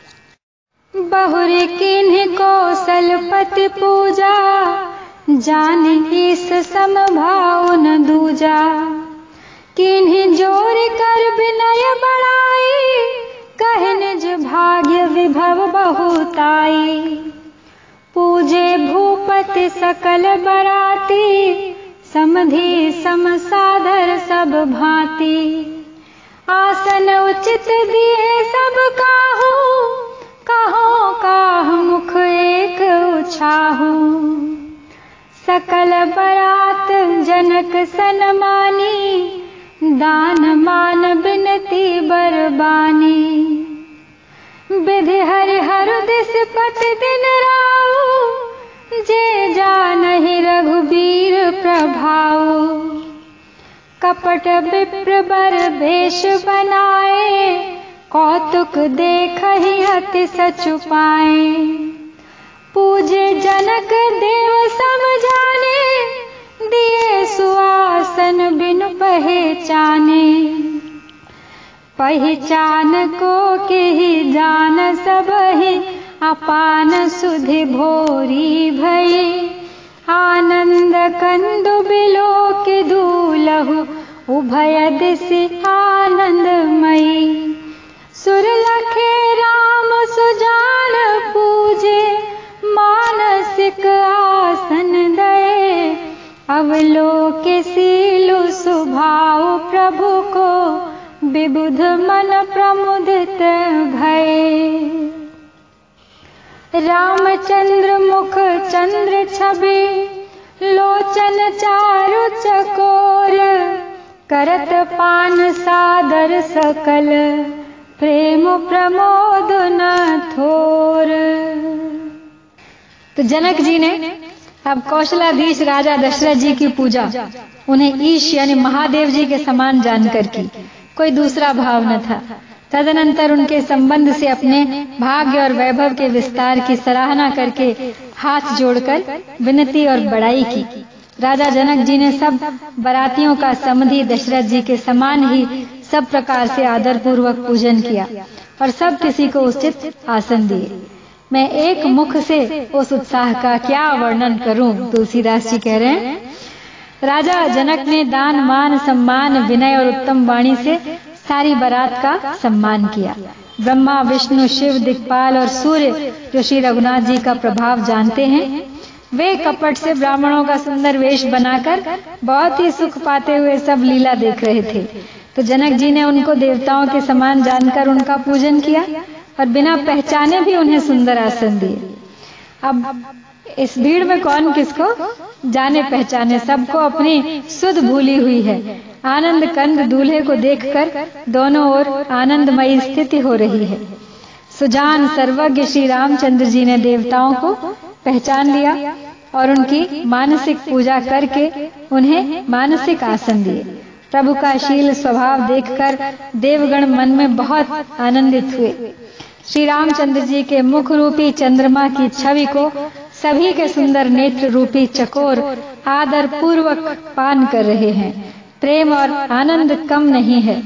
बहुरी किन्हीं कौशलपति पूजा, जान ईस समभाव न दूजा। किन्हीं जोर कर विनय बढ़ाई, कहे निज भाग्य विभव बहुताई। पूजे भूपति सकल बराती, समधि समसादर सब भांति। आसन उचित दिए सब काहू, कहो काह मुख एक उछाहू। सकल बरात जनक सन्मानी, दान मान बिनती बरबानी। विधि हरिहर दिस पति दिन राऊ, जे जानहि रघुबीर प्रभाऊ। कपट विप्र बर भेष बनाए, कौतुक देखहि अति सचुपाए। पूजे जनक देव सब जाने, दिए सुआसन बिनु पहचाने। पहचान को केहि जान सबहि, अपान सुधि भोरी भई। आनंद कंदु बिलोक दूलहु, उभय दिसि आनंदमयी। सुर लखे राम सुजान पूजे, मानसिक आसन दए। अवलोके सीलु सुभाव प्रभु को, विबुध मन प्रमुदित भये। रामचंद्र मुख चंद्र छवि, लोचन चारु चकोर। करत पान सादर सकल, प्रेम प्रमोद न थोर। तो जनक जी ने अब कौशलाधीश राजा दशरथ जी की पूजा उन्हें ईश यानी महादेव जी के समान जानकर की, कोई दूसरा भाव न था। तदनंतर उनके संबंध से अपने भाग्य और वैभव के विस्तार की सराहना करके हाथ जोड़कर विनती और बड़ाई की। राजा जनक जी ने सब बरातियों का समधि दशरथ जी के समान ही सब प्रकार से आदर पूर्वक पूजन किया और सब किसी को उचित आसन दिए। मैं एक मुख से उस उत्साह का क्या वर्णन करूं, तुलसीदास जी कह रहे हैं। राजा जनक ने दान मान सम्मान विनय और उत्तम वाणी से सारी बारात का सम्मान किया। ब्रह्मा विष्णु शिव दिक्पाल और सूर्य जो श्री रघुनाथ जी का प्रभाव जानते हैं, वे कपट से ब्राह्मणों का सुंदर वेश बनाकर बहुत ही सुख पाते हुए सब लीला देख रहे थे। तो जनक जी ने उनको देवताओं के समान जानकर उनका पूजन किया और बिना पहचाने भी उन्हें सुंदर आसन दिए। अब इस भीड़ में कौन किसको जाने पहचाने, सबको अपनी सुध भूली हुई है। आनंद कंद दूल्हे को देखकर दोनों ओर आनंदमयी स्थिति हो रही है। सुजान सर्वज्ञ श्री रामचंद्र जी ने देवताओं को पहचान लिया और उनकी मानसिक पूजा करके उन्हें मानसिक आसन दिए। प्रभु का शील स्वभाव देखकर देवगण मन में बहुत आनंदित हुए। श्री रामचंद्र जी के मुख रूपी चंद्रमा की छवि को सभी के सुंदर नेत्र रूपी चकोर आदर पूर्वक पान कर रहे हैं। प्रेम और आनंद कम नहीं है।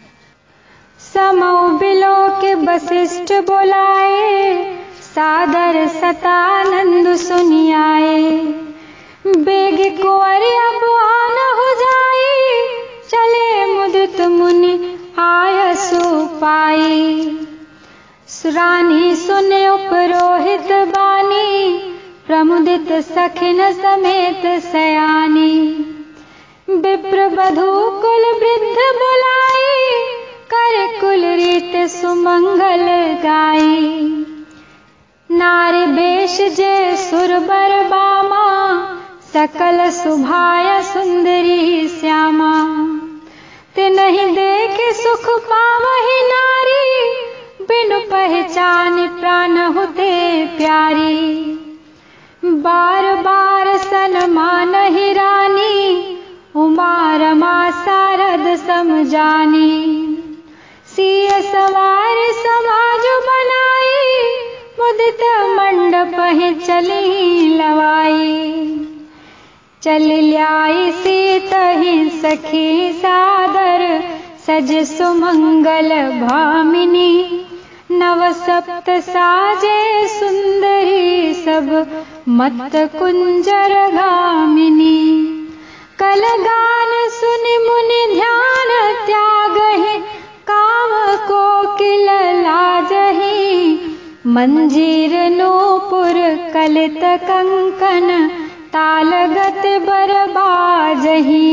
समौ बिलो के वशिष्ठ बोलाए, सादर सतानंद सुनियाए। बेग कुंवर अब आन हो जाई, चले मुदित मुनि आयसु पाई। रानी सुने उपरोहित बानी, प्रमुदित सखिन समेत सयानी। विप्र वधू कुल वृद्ध बुलाई, कर कुल रीत सुमंगल गाई। नारी बेश जे सुरबर बामा, सकल सुभाय सुंदरी श्यामा। तिन्हि देख सुख पावहि नारी, बिनु पहचान प्राण होते प्यारी। बार बार सन्मानहि रानी, उमा रमा शारद समझानी। सिय सवार समाज बनाई, मुदित मंडप चली लवाई। चल ल्याई सीतहि सखी सादर, सज सुमंगल भामिनी। नव सप्त साजे सुंदरी, सब मत कुंजर गामिनी। कल गान सुनि मुनि ध्यान त्यागहि, काम कोकिल लाजहि। मंजीर नूपुर कलित कंकन, तालगत बरबाजहि।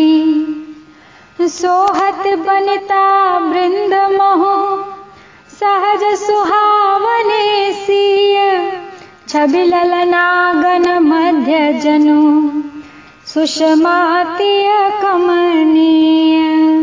सोहत बनिता वृंद मोह, सहज सुहावने सीय। छवि ललनागन मध्य जनु, सुषमातीय कमनीय।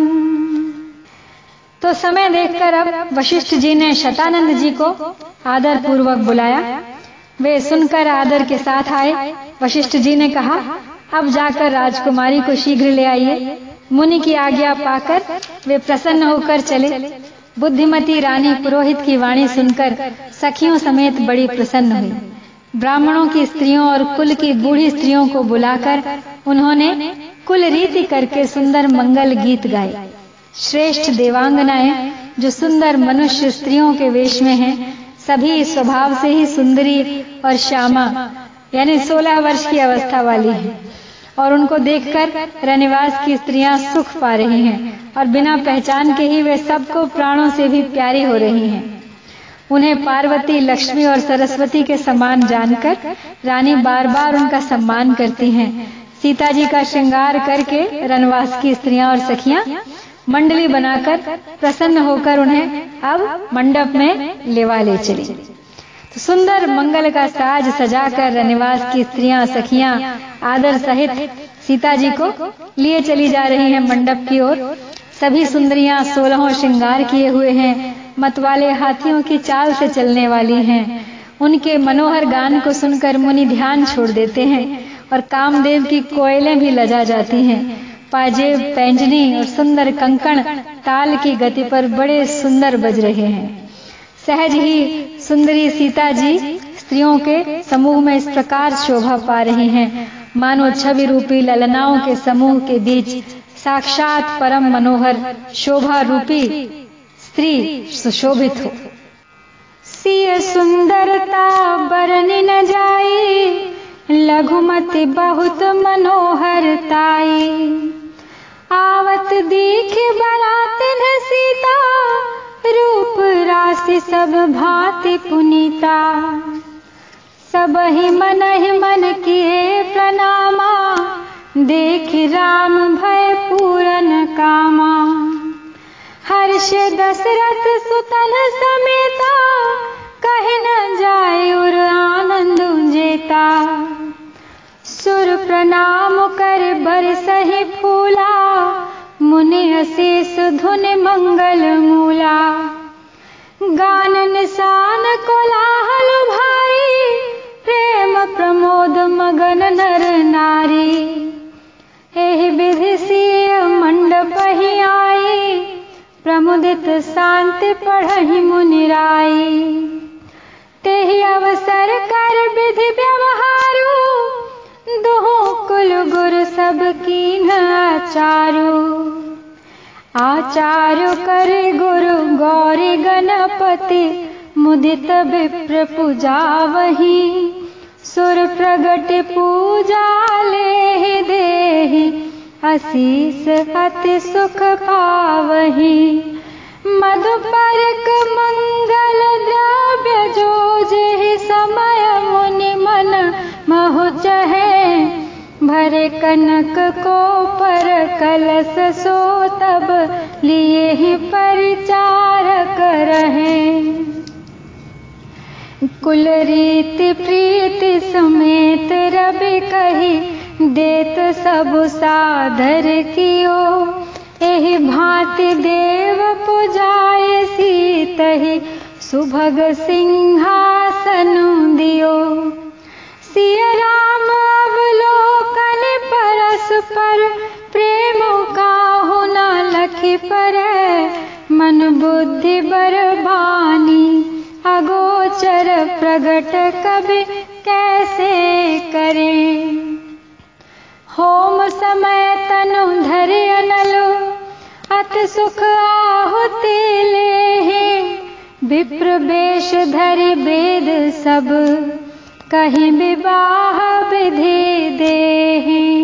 तो समय देखकर अब वशिष्ठ जी ने शतानंद जी को आदर पूर्वक बुलाया। वे सुनकर आदर के साथ आए। वशिष्ठ जी ने कहा, अब जाकर राजकुमारी को शीघ्र ले आइए। मुनि की आज्ञा पाकर वे प्रसन्न होकर चले। बुद्धिमती रानी पुरोहित की वाणी सुनकर सखियों समेत बड़ी प्रसन्न हुई। ब्राह्मणों की स्त्रियों और कुल की बूढ़ी स्त्रियों को बुलाकर उन्होंने कुल रीति करके सुंदर मंगल गीत गाए। श्रेष्ठ देवांगनाएं जो सुंदर मनुष्य स्त्रियों के वेश में हैं, सभी स्वभाव से ही सुंदरी और श्यामा यानी 16 वर्ष की अवस्था वाली हैं और उनको देखकर रनिवास की स्त्रियां सुख पा रही हैं और बिना पहचान के ही वे सबको प्राणों से भी प्यारी हो रही हैं। उन्हें पार्वती, लक्ष्मी और सरस्वती के समान जानकर रानी बार बार उनका सम्मान करती हैं। सीता जी का श्रृंगार करके रनवास की स्त्रियां और सखियां मंडली बनाकर प्रसन्न होकर उन्हें अब मंडप में लेवा ले चली। तो सुंदर मंगल का साज सजाकर रनिवास की स्त्रियां सखियां आदर सहित सीता जी को लिए चली जा रही हैं मंडप की ओर। सभी सुंदरियां 16 श्रृंगार किए हुए हैं, मतवाले हाथियों की चाल से चलने वाली हैं। उनके मनोहर गान को सुनकर मुनि ध्यान छोड़ देते हैं और कामदेव की कोयलें भी लजा जाती हैं। पाजेब, पैंजनी और सुंदर कंकण ताल की गति पर बड़े सुंदर बज रहे हैं। सहज ही सुंदरी सीता जी स्त्रियों के समूह में इस प्रकार शोभा पा रही हैं, मानो छवि रूपी ललनाओं के समूह के बीच साक्षात परम मनोहर शोभा रूपी स्त्री सुशोभित हो। सिय सुंदरता बरनि न जाई, लघुमति बहुत मनोहरताई। आवत दीखे बरातिन सीता, रूप राशि सब भांति पुनीता। सब सब ही मन किए प्रणामा, देख राम भय पूरन कामा। हर्ष दशरथ सुतन समेता, कहे न जाय उर आनंद जेता। सुर प्रणाम कर बरसहि फूला, मुनि अशेष धुन मंगल मूला। गान निशान कोलाहल भारी, प्रेम प्रमोद मगन नर नारी। एहि विधि सिय मंडप ही आई, प्रमुदित शांति पढ़हि मुनि राई। तेहि अवसर कर विधि व्यवहारू, दुहु कुल गुरु सब कीन्ह आचारू। आचार्य करे गुरु गौरी गणपति, मुदित विप्र पूजावहि। सुर प्रगट पूजा लेहि देहि, आशीष अति सुख पावहि। मधुपर्क मंगल द्रव्य जो जेहि समय मुनि मन महु चहे। भरे कनक को पर कलश सो तब लिए ही परिचारक रहे। कुल रीति प्रीति समेत रवि कही, देत सब सादर कियो। एहि भांति देव पुजाय सीतहि, सुभग सिंहासन दियो। सिय राम अवलोकन परस्पर, प्रेम काहु न लखि परै। मन बुद्धि बरबानी, अगोचर प्रगट कबि कैसे करें। होम समय तनु धरि अनलो, अति सुख आहुति लेहि। विप्र वेश धरि वेद सब, कहीं विवाह विधि देहि।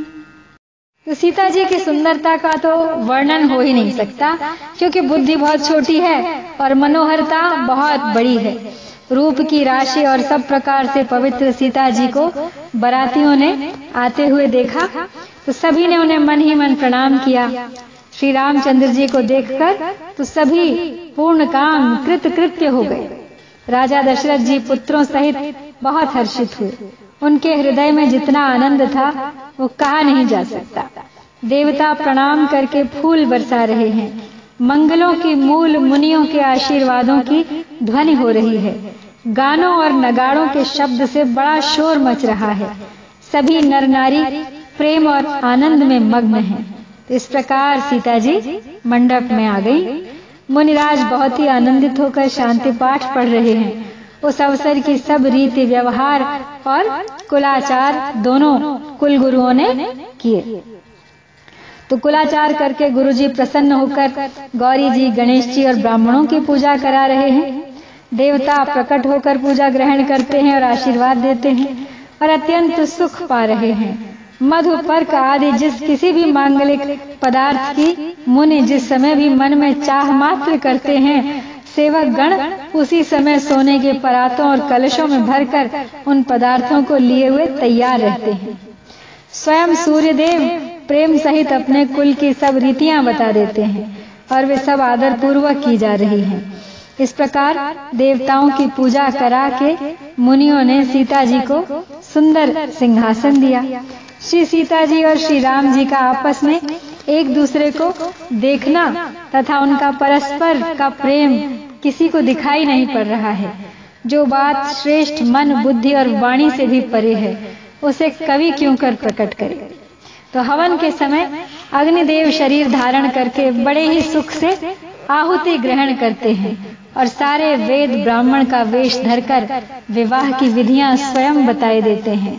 तो सीता जी की सुंदरता का तो वर्णन हो ही नहीं सकता, क्योंकि बुद्धि बहुत छोटी है और मनोहरता बहुत बड़ी है। रूप की राशि और सब प्रकार से पवित्र सीता जी को बारातियों ने आते हुए देखा तो सभी ने उन्हें मन ही मन प्रणाम किया। श्री रामचंद्र जी को देखकर तो सभी पूर्ण काम कृतकृत्य हो गए। राजा दशरथ जी पुत्रों सहित बहुत हर्षित हुए। उनके हृदय में जितना आनंद था वो कहा नहीं जा सकता। देवता प्रणाम करके फूल बरसा रहे हैं। मंगलों की मूल मुनियों के आशीर्वादों की ध्वनि हो रही है। गानों और नगाड़ों के शब्द से बड़ा शोर मच रहा है। सभी नर नारी प्रेम और आनंद में मग्न हैं। इस प्रकार सीता जी मंडप में आ गई। मुनिराज बहुत ही आनंदित होकर शांति पाठ पढ़ रहे हैं। उस अवसर की सब रीति व्यवहार और कुलाचार दोनों कुल गुरुओं ने किए। तो कुलाचार करके गुरुजी प्रसन्न होकर गौरी जी, गणेश जी और ब्राह्मणों की पूजा करा रहे हैं। देवता प्रकट होकर पूजा ग्रहण करते हैं और आशीर्वाद देते हैं और अत्यंत सुख पा रहे हैं। मधु पर्क आदि जिस किसी भी मांगलिक पदार्थ की मुनि जिस समय भी मन में चाह मात्र करते हैं, सेवक गण उसी समय सोने के परातों और कलशों में भरकर उन पदार्थों को लिए हुए तैयार रहते हैं। स्वयं सूर्यदेव प्रेम सहित अपने कुल की सब रीतियां बता देते हैं और वे सब आदर पूर्वक की जा रही हैं। इस प्रकार देवताओं की पूजा करा के मुनियों ने सीता जी को सुंदर सिंहासन दिया। श्री सीता जी और श्री राम जी का आपस में एक दूसरे को देखना तथा उनका परस्पर का प्रेम किसी को दिखाई नहीं पड़ रहा है। जो बात श्रेष्ठ मन, बुद्धि और वाणी से भी परे है, उसे कवि क्यों कर प्रकट करे। तो हवन के समय अग्निदेव शरीर धारण करके बड़े ही सुख से आहुति ग्रहण करते हैं और सारे वेद ब्राह्मण का वेश धरकर विवाह की विधियां स्वयं बताए देते हैं।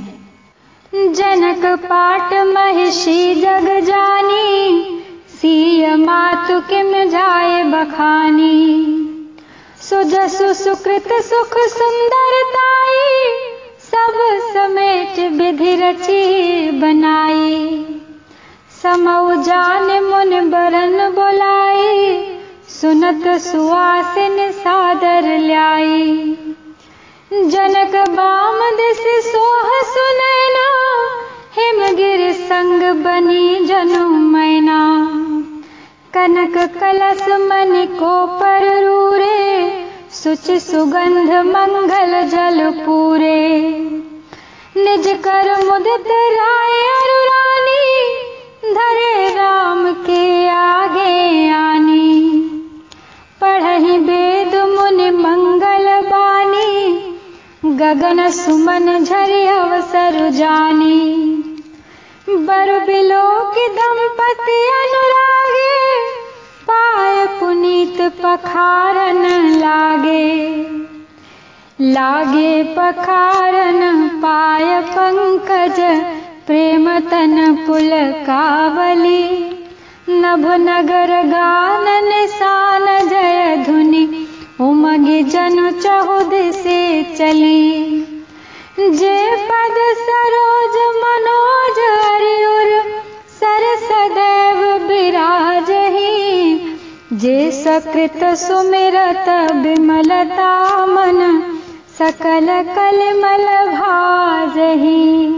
जनक पाट महिषी जग जानी, सीय मातु किम जाए बखानी। सुजसु सुकृत सुख सुंदरताई, सब समेट विधि रची बनाई। समौ जान मुन बरन बोलाई, सुनत सुआसिन सादर ल्याई। जनक बाम दिस सोह सुनैना, हिमगिर संग बनी जनु मैना। कनक कलश मणि को पर रूरे, सुच सुगंध मंगल जल पूरे। निज कर मुदित राय अरु रानी, धरे राम के आगे आनी। पढ़हि वेद मुनि मंगल बानी, गगन सुमन झरि अवसर जानी। बर बिलोक दंपति अनुरागे, पाय पुनीत पखारन लागे। लागे पखारन पाय पंकज, प्रेम तन पुलकावली। नभ नगर गान निशान जय धुनि, उमगि जनु चहुद से चली। जे पद सरोज मनोज हरिउर, सर सदैव विराजहि। जे सकृत सुमिरत विमलता मन, सकल कलिमल भाजहि।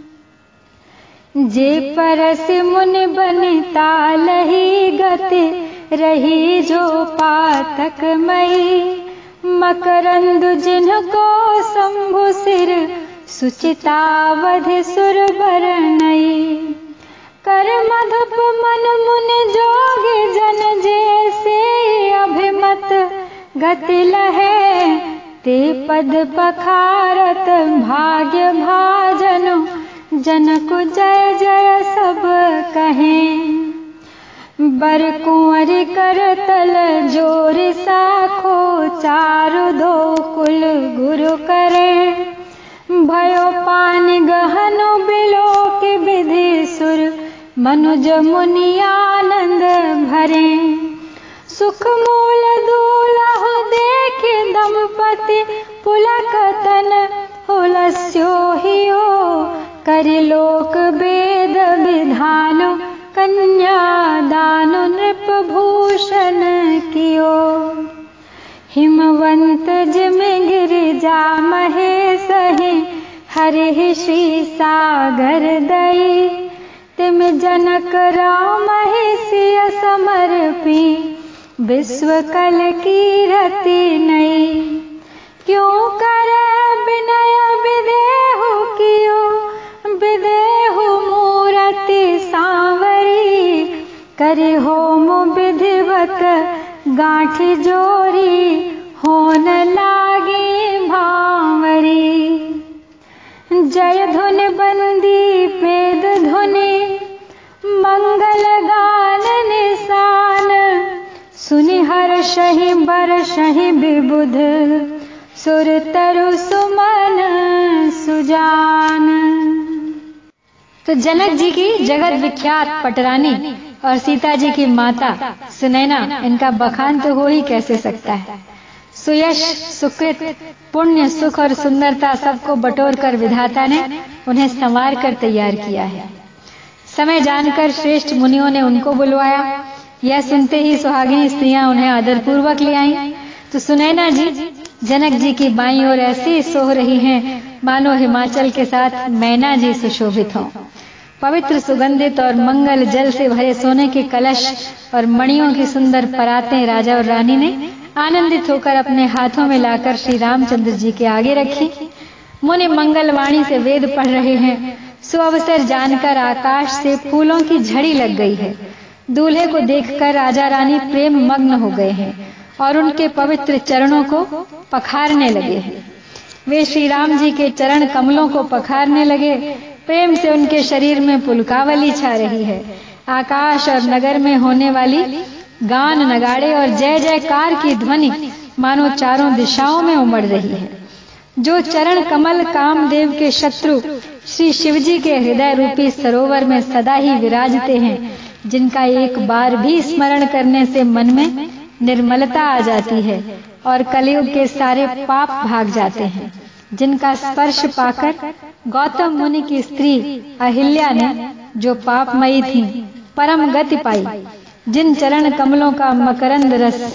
जे परसि मुनि बनि तालहि, गति रही जो पातक मई। मकरंद जिनको शंभु सिर, सुचितावधि सुर बरनई। कर मधुप मन मुनि जोगी जन, जैसे अभिमत गति लहे। ते पद पखारत भाग्य भाजनु, जनक जय जय सब कहें। बर कुंवरी करतल जोर साखो, चारु दो कुल गुरु करे। भयो पानि गहनु बिलोक विधि सुर, मनुज मुनि आनंद भरे। सुख मूल दूलहु देख दंपति, पुलक तन हुलस्यो हियो। करि लोक वेद विधानो, कन्या दानु नृप भूषण कियो। हिमवंत जिम गिरिजा महेशहि, हरिहि श्री सागर दई। तिम जनक राम ही सिय समर्पी, विश्व कल की रति नई। क्यों कर विनय विदेहु कियो, विदेहु मूरति सांवरी। करि होम विधिवत गांठी जोरी, होन लागी भांवरी। जय धुन बंदी पेद धुनि, मंगल गान निशान। सुनि हर्षहि बरषहि विबुध, सुर तरु सुमन सुजान। तो जनक जी की जगत विख्यात पटरानी और सीता जी की माता सुनैना, इनका बखान तो हो ही कैसे सकता है। सुयश, सुकृत, पुण्य, सुख और सुंदरता सबको बटोर कर विधाता ने उन्हें संवार कर तैयार किया है। समय जानकर श्रेष्ठ मुनियों ने उनको बुलवाया। यह सुनते ही सुहागिनी स्त्रियां उन्हें आदरपूर्वक ले आईं। तो सुनैना जी जनक जी की बाईं ओर ऐसी सोह रही हैं, मानो हिमाचल के साथ मैना जी सुशोभित हों। पवित्र, सुगंधित और मंगल जल से भरे सोने के कलश और मणियों की सुंदर परातें राजा और रानी ने आनंदित होकर अपने हाथों में लाकर श्री रामचंद्र जी के आगे रखी। मुनि मंगलवाणी से वेद पढ़ रहे हैं। सुअवसर जानकर आकाश से फूलों की झड़ी लग गई है। दूल्हे को देखकर राजा रानी प्रेम मग्न हो गए हैं और उनके पवित्र चरणों को पखारने लगे हैं। वे श्री राम जी के चरण कमलों को पखारने लगे। प्रेम से उनके शरीर में पुलकावली छा रही है। आकाश और नगर में होने वाली गान, नगाड़े और जय जयकार की ध्वनि मानो चारों दिशाओं में उमड़ रही है। जो चरण कमल कामदेव के शत्रु श्री शिवजी के हृदय रूपी सरोवर में सदा ही विराजते हैं, जिनका एक बार भी स्मरण करने से मन में निर्मलता आ जाती है और कलयुग के सारे पाप भाग जाते हैं, जिनका स्पर्श पाकर गौतम मुनि की स्त्री अहिल्या ने, जो पापमयी थी, परम गति पाई, जिन चरण कमलों का मकरंद रस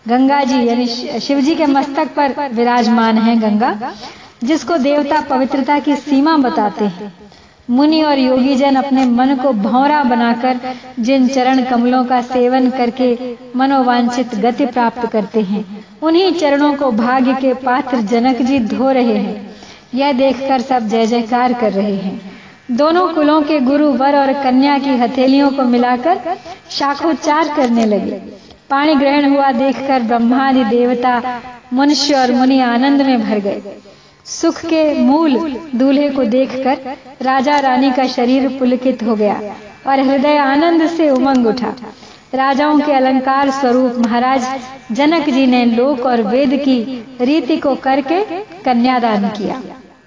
गंगा जी यानी शिव जी के मस्तक पर विराजमान है गंगा, जिसको देवता पवित्रता की सीमा बताते हैं। मुनि और योगी जन अपने मन को भंवरा बनाकर जिन चरण कमलों का सेवन करके मनोवांछित गति प्राप्त करते हैं, उन्हीं चरणों को भाग्य के पात्र जनक जी धो रहे हैं। यह देखकर सब जय जयकार कर रहे हैं। दोनों कुलों के गुरु वर और कन्या की हथेलियों को मिलाकर शाखोच्चार करने लगे। पाणी ग्रहण हुआ देखकर ब्रह्मादि देवता, मनुष्य और मुनि आनंद में भर गए। सुख के मूल दूल्हे को देखकर राजा रानी का शरीर पुलकित हो गया और हृदय आनंद से उमंग उठा। राजाओं के अलंकार स्वरूप महाराज जनक जी ने लोक और वेद की रीति को करके कन्यादान किया।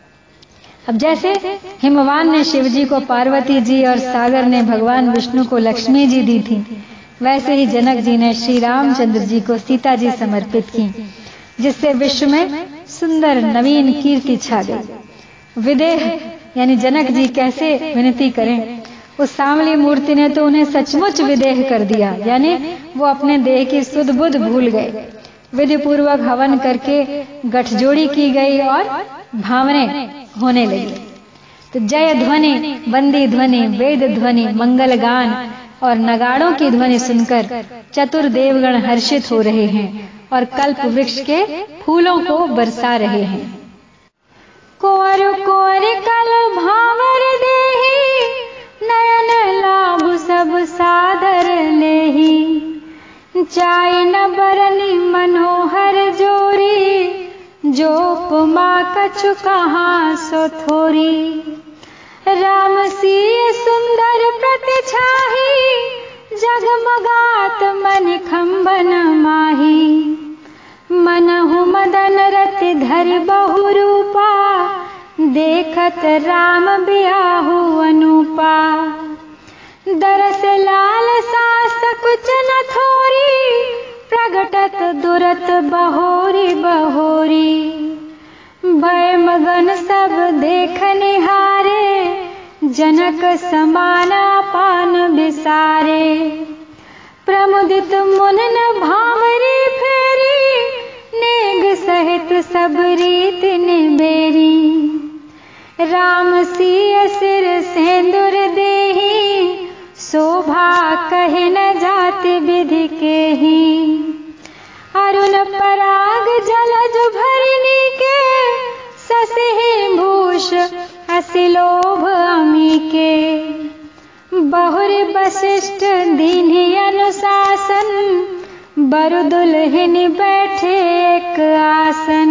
अब जैसे हिमवान ने शिव जी को पार्वती जी और सागर ने भगवान विष्णु को लक्ष्मी जी दी थी, वैसे ही जनक जी ने श्री रामचंद्र जी को सीता जी समर्पित की, जिससे विश्व में सुंदर नवीन कीर्ति छा गई। विदेह यानी जनक जी कैसे विनती करें, उस सांवली मूर्ति ने तो उन्हें सचमुच विदेह कर दिया, यानी वो अपने देह की सुध बुध भूल गए। विधि पूर्वक हवन करके गठजोड़ी की गई और भावने होने लगी। तो जय ध्वनि, बंदी ध्वनि, वेद ध्वनि, मंगल गान और नगाड़ों की ध्वनि सुनकर चतुर देवगण हर्षित हो रहे हैं और कल्प वृक्ष के फूलों को बरसा रहे हैं। कोर कोर कल भावर देहि, नयन लाभ सब सादर लेहि। चाय न बरनी मनोहर जोरी, जो उपमा कछु कहाँ सो थोरी। राम सिय सुंदर प्रतिछाही, जगमगात मन खंबन माही। मनहु मदन रति धरि बहु रूपा, देखत राम बियाहु अनूपा। दरस लाल सास कुछ न थोरी, प्रगटत दुरत बहोरी बहोरी। भय मगन सब देख निहारे, जनक समाना पान बिसारे। प्रमुदित मुन न भावरी फेरी, नेग सहित सब रीति निबेरी। राम सिय सिर सेंदुर देहि, शोभा कहे न जाति विधि केहि। अरुण पराग जलज भरिनी के, ससिहि भूष असी लोभ अमी के। बहुरी वशिष्ठ दीन्हि अनुशासन, बरु दुल्हिन बैठे एक आसन।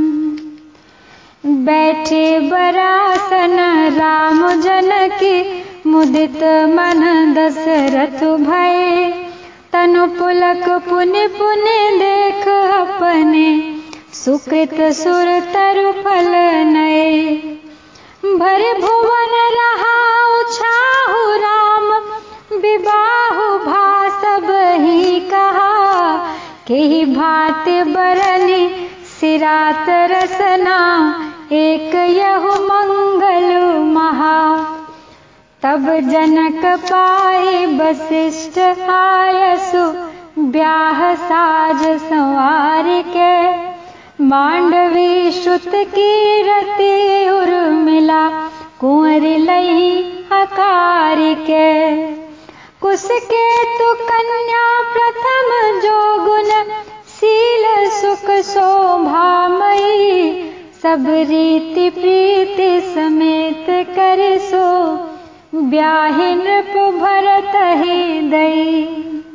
बैठे बरासन राम जनकी, मुदित मन दशरथ भय। तनु पुलक पुनि पुनि देख अपने, सुकृत सुर तरु फल नए। भरे भुवन रहा उछाहु राम, विबाहु भा सब ही कहा। केहि भांति बरनी सिरात रसना, एक यहु मंगल महा। तब जनक पाए वशिष्ठ आयसु, ब्याह साज संवार के। मांडवी श्रुत की रति उर्मिला, कुंवर लई हकार के। कुश के तु कन्या प्रथम जो गुण, शील सुख शोभामयी। सब रीति प्रीति समेत कर सो, ब्याहि नृप भरत ही दई।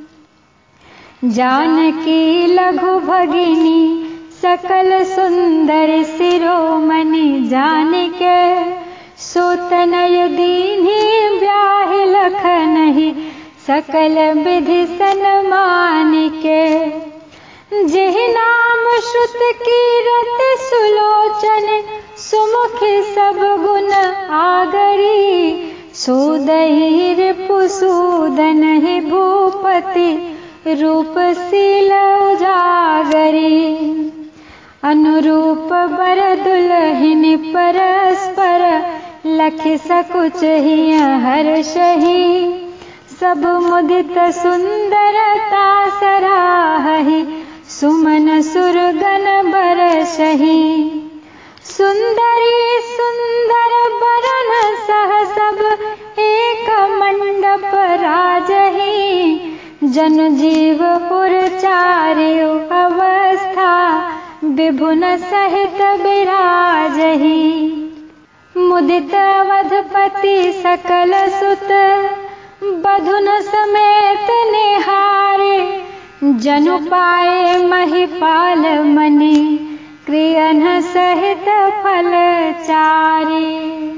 जानकी लघु भगिनी, सकल सुंदर शिरोमणि जानिके। सो तनय दीन्हि ब्याहि लखनहि, सकल विधि सन्मान के। जेहि नाम श्रुत कीरत सुलोचन, सुमुखी सब गुण आगरी। सूदहि रिपुसूदन ही भूपति, रूपशील उजागरी। अनुरूप बर दुल्हिन परस्पर, लखि सकुच ही हर्षहि। सब मुदित सुंदरता सराहहि, सुमन सुरगन बरसहि सुंदरी सुंदर बरन सह सब एक मंडप राजहि जन जीव पुर चार्यो अवस्था विभुन सहित विराजहि मुदित अवधपति सकल सुत बधुन समेत निहारे जनु पाए महिपाल मनि क्रियन सहित फल चारे।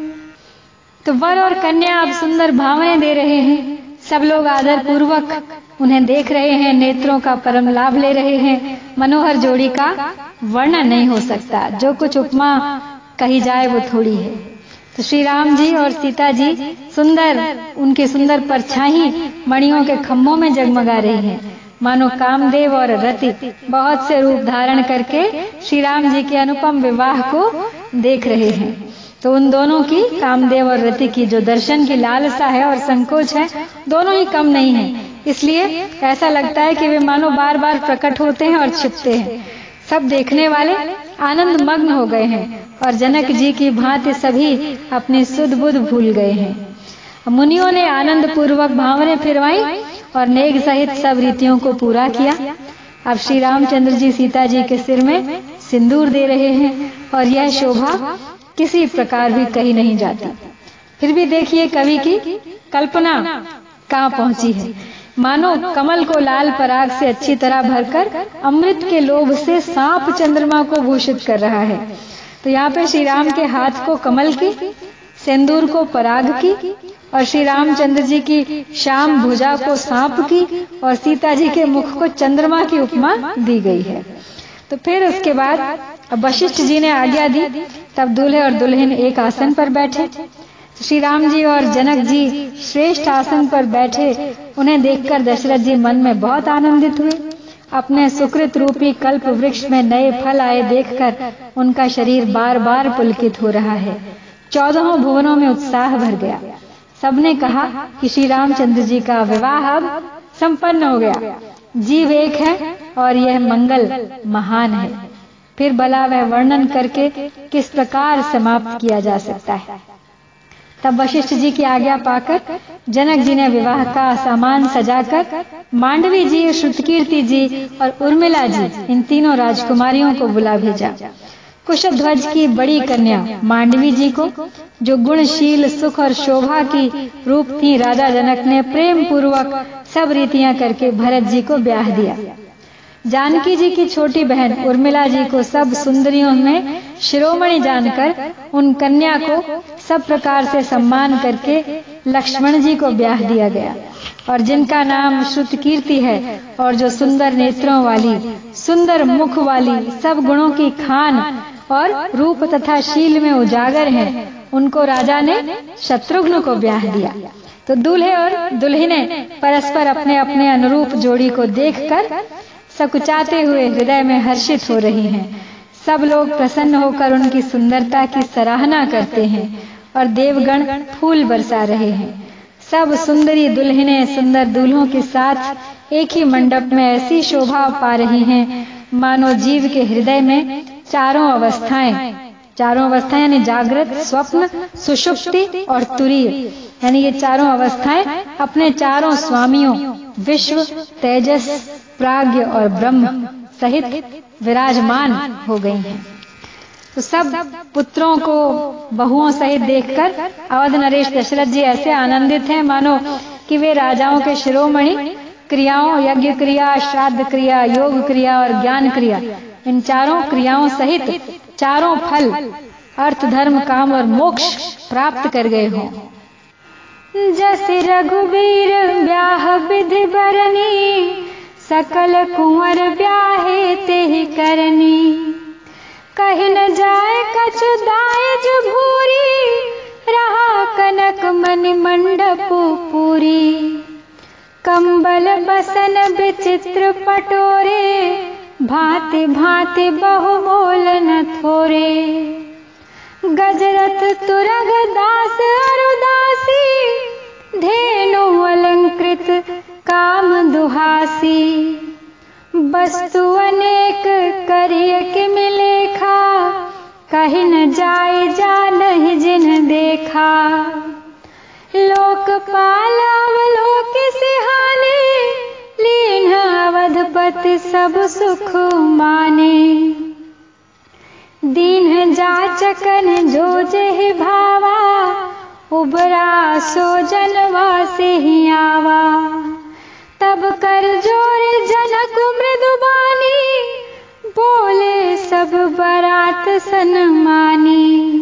तो वर और कन्या अब सुंदर भावने दे रहे हैं। सब लोग आदर पूर्वक उन्हें देख रहे हैं, नेत्रों का परम लाभ ले रहे हैं। मनोहर जोड़ी का वर्णन नहीं हो सकता, जो कुछ उपमा कही जाए वो थोड़ी है। तो श्री राम जी और सीता जी सुंदर, उनकी सुंदर परछाई मणियों के खम्भों में जगमगा रही है, मानो कामदेव और रति बहुत से रूप धारण करके श्री राम जी के अनुपम विवाह को देख रहे हैं। तो उन दोनों की, कामदेव और रति की जो दर्शन की लालसा है और संकोच है, दोनों ही कम नहीं है। इसलिए ऐसा लगता है कि वे मानो बार बार प्रकट होते हैं और छिपते हैं। सब देखने वाले आनंद मग्न हो गए हैं और जनक जी की भांति सभी अपनी सुध बुध भूल गए हैं। मुनियों ने आनंद पूर्वक भावने फिरवाई और नेग सहित सब रीतियों को पूरा किया। अब श्री रामचंद्र जी सीता जी के सिर में सिंदूर दे रहे हैं और यह शोभा किसी प्रकार भी कही नहीं जाती। फिर भी देखिए कवि की कल्पना कहाँ पहुंची है। मानो कमल को लाल पराग से अच्छी तरह भरकर अमृत के लोभ से सांप चंद्रमा को भूषित कर रहा है। तो यहाँ पे श्री राम के हाथ को कमल की, सिंदूर को पराग की और श्री रामचंद्र जी की श्याम भुजा को सांप की और सीता जी के मुख को चंद्रमा की उपमा दी गई है। तो फिर उसके बाद वशिष्ठ जी ने आज्ञा दी, तब दूल्हे और दुल्हन एक आसन पर बैठे। श्री राम जी और जनक जी श्रेष्ठ आसन पर बैठे। उन्हें देखकर दशरथ जी मन में बहुत आनंदित हुए। अपने सुकृत रूपी कल्प वृक्ष में नए फल आए देखकर उनका शरीर बार बार पुलकित हो रहा है। 14 भुवनों में उत्साह भर गया। सबने कहा कि श्री रामचंद्र जी का विवाह अब संपन्न हो गया। जीव एक है और यह मंगल महान है। फिर भला वह वर्णन करके किस प्रकार समाप्त किया जा सकता है। तब वशिष्ठ जी की आज्ञा पाकर जनक जी ने विवाह का सामान सजाकर मांडवी जी, श्रुतकीर्ति जी और उर्मिला जी, इन तीनों राजकुमारियों को बुला भेजा। कुशध्वज की बड़ी कन्या मांडवी जी को, जो गुणशील, सुख और शोभा की रूप थी, राजा जनक ने प्रेम पूर्वक सब रीतियां करके भरत जी को ब्याह दिया। जानकी जी की छोटी बहन उर्मिला जी को सब सुंदरियों में शिरोमणि जानकर उन कन्या को सब प्रकार से सम्मान करके लक्ष्मण जी को ब्याह दिया गया। और जिनका नाम श्रुतकीर्ति है और जो सुंदर नेत्रों वाली, सुंदर मुख वाली, सब गुणों की खान और रूप तथा शील में उजागर हैं, उनको राजा ने शत्रुघ्न को ब्याह दिया। तो दूल्हे और दुल्हनें परस्पर अपने अपने अनुरूप जोड़ी को देखकर सकुचाते हुए हृदय में हर्षित हो रही हैं। सब लोग प्रसन्न होकर उनकी सुंदरता की सराहना करते हैं और देवगण फूल बरसा रहे हैं। सब सुंदरी दुल्हनें सुंदर दूल्हों के साथ एक ही मंडप में ऐसी शोभा पा रही हैं, मानो जीव के हृदय में चारों अवस्थाएं यानी जागृत, स्वप्न, सुषुप्ति और तुरीय, यानी ये चारों अवस्थाएं अपने चारों स्वामियों विश्व, तेजस, प्राज्ञ और ब्रह्म सहित विराजमान हो गई हैं। तो सब पुत्रों को बहुओं सहित देखकर अवध नरेश दशरथ जी ऐसे आनंदित हैं मानो कि वे राजाओं के शिरोमणि क्रियाओं, यज्ञ क्रिया, श्राद्ध क्रिया, योग क्रिया और ज्ञान क्रिया, इन चारों क्रियाओं सहित चारों फल अर्थ, धर्म, काम और मोक्ष प्राप्त कर गए हों। जस रघुवीर ब्याह विधि बरनी, सकल कुंवर ब्याहे तेहि करनी। कहि न जाय कछु दायज भूरी, रहा कनक मणि मंडप पूरी। कंबल बसन विचित्र पटोरे, भांति भांति बहु मोल न थोरे। गजरथ तुरग दास अरुदासी, धेनु अलंकृत काम दुहासी। वस्तु अनेक करिय के मिलेखा, कहीं न जाए जा नहीं जिन देखा। लोकपाल अवलोक से हानि, लीन अवधपति सब सुख माने। दीन जाचकन जो जेहि भावा, उबरा सो जनवा से ही आवा। तब कर जोर जनक मृदुबानी, बोले सब बरात सन्मानी।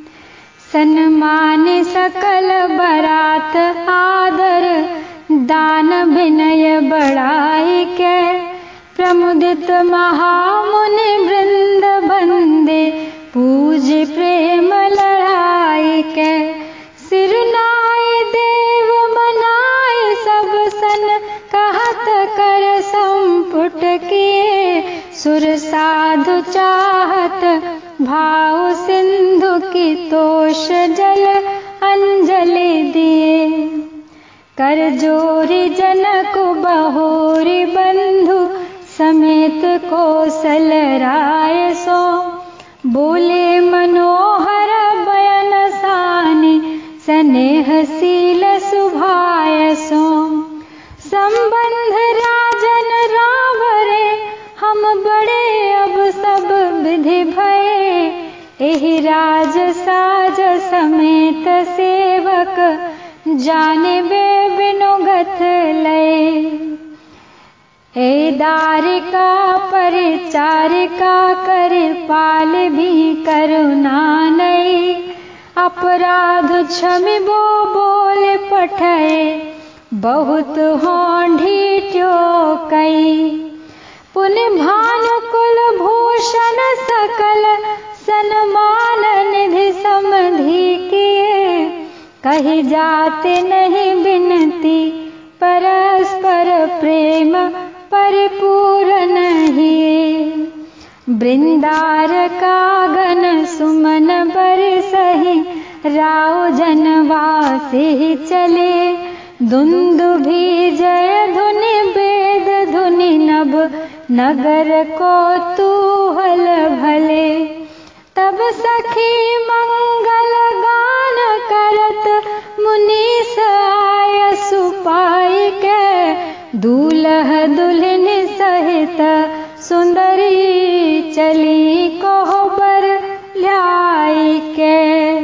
सन्मान सकल बरात आदर, दान विनय बढ़ाई के। प्रमुदित महामुनि वृंद बंदे, पूज प्रेम लड़ाई के। सिर नाय देव मनाए सब सन, कहत कर संपुट किए। सुर साधु चाहत भाव सिंधु की तोष जल अंजलि दिए। कर जोरी जनक बहोरी बंधु, समेत कौशल राय सो। बोले मनोहर बयन सानी, स्नेहशील सुभाय सो। संबंध राजन राम रे, हम बड़े अब सब विधि भये। एहि राज साज समेत सेवक, जाने बे बिनुगत लय। हे दारिका परिचारिका, कर पाल भी करुणा नहीं। अपराध क्षमिबो बोल पठय, बहुत होंढी ट्योकई। पुण्य भानुकुल भूषण सकल, सन्मान निधि समधि किए। कही जाते नहीं बिनती, परस्पर प्रेम परिपूर्ण हिए। वृंदार कागन सुमन बरसहि, राव जनवासी चले। दुंदुभि जय धुनि वेद धुनि नभ, नगर कौतूहल भले। तब सखी मंगल गान करत, मुनीस आय सुपाई के। दूल्ह दुल्हन सहित सुंदरी, चली कोहबर ल्याई के।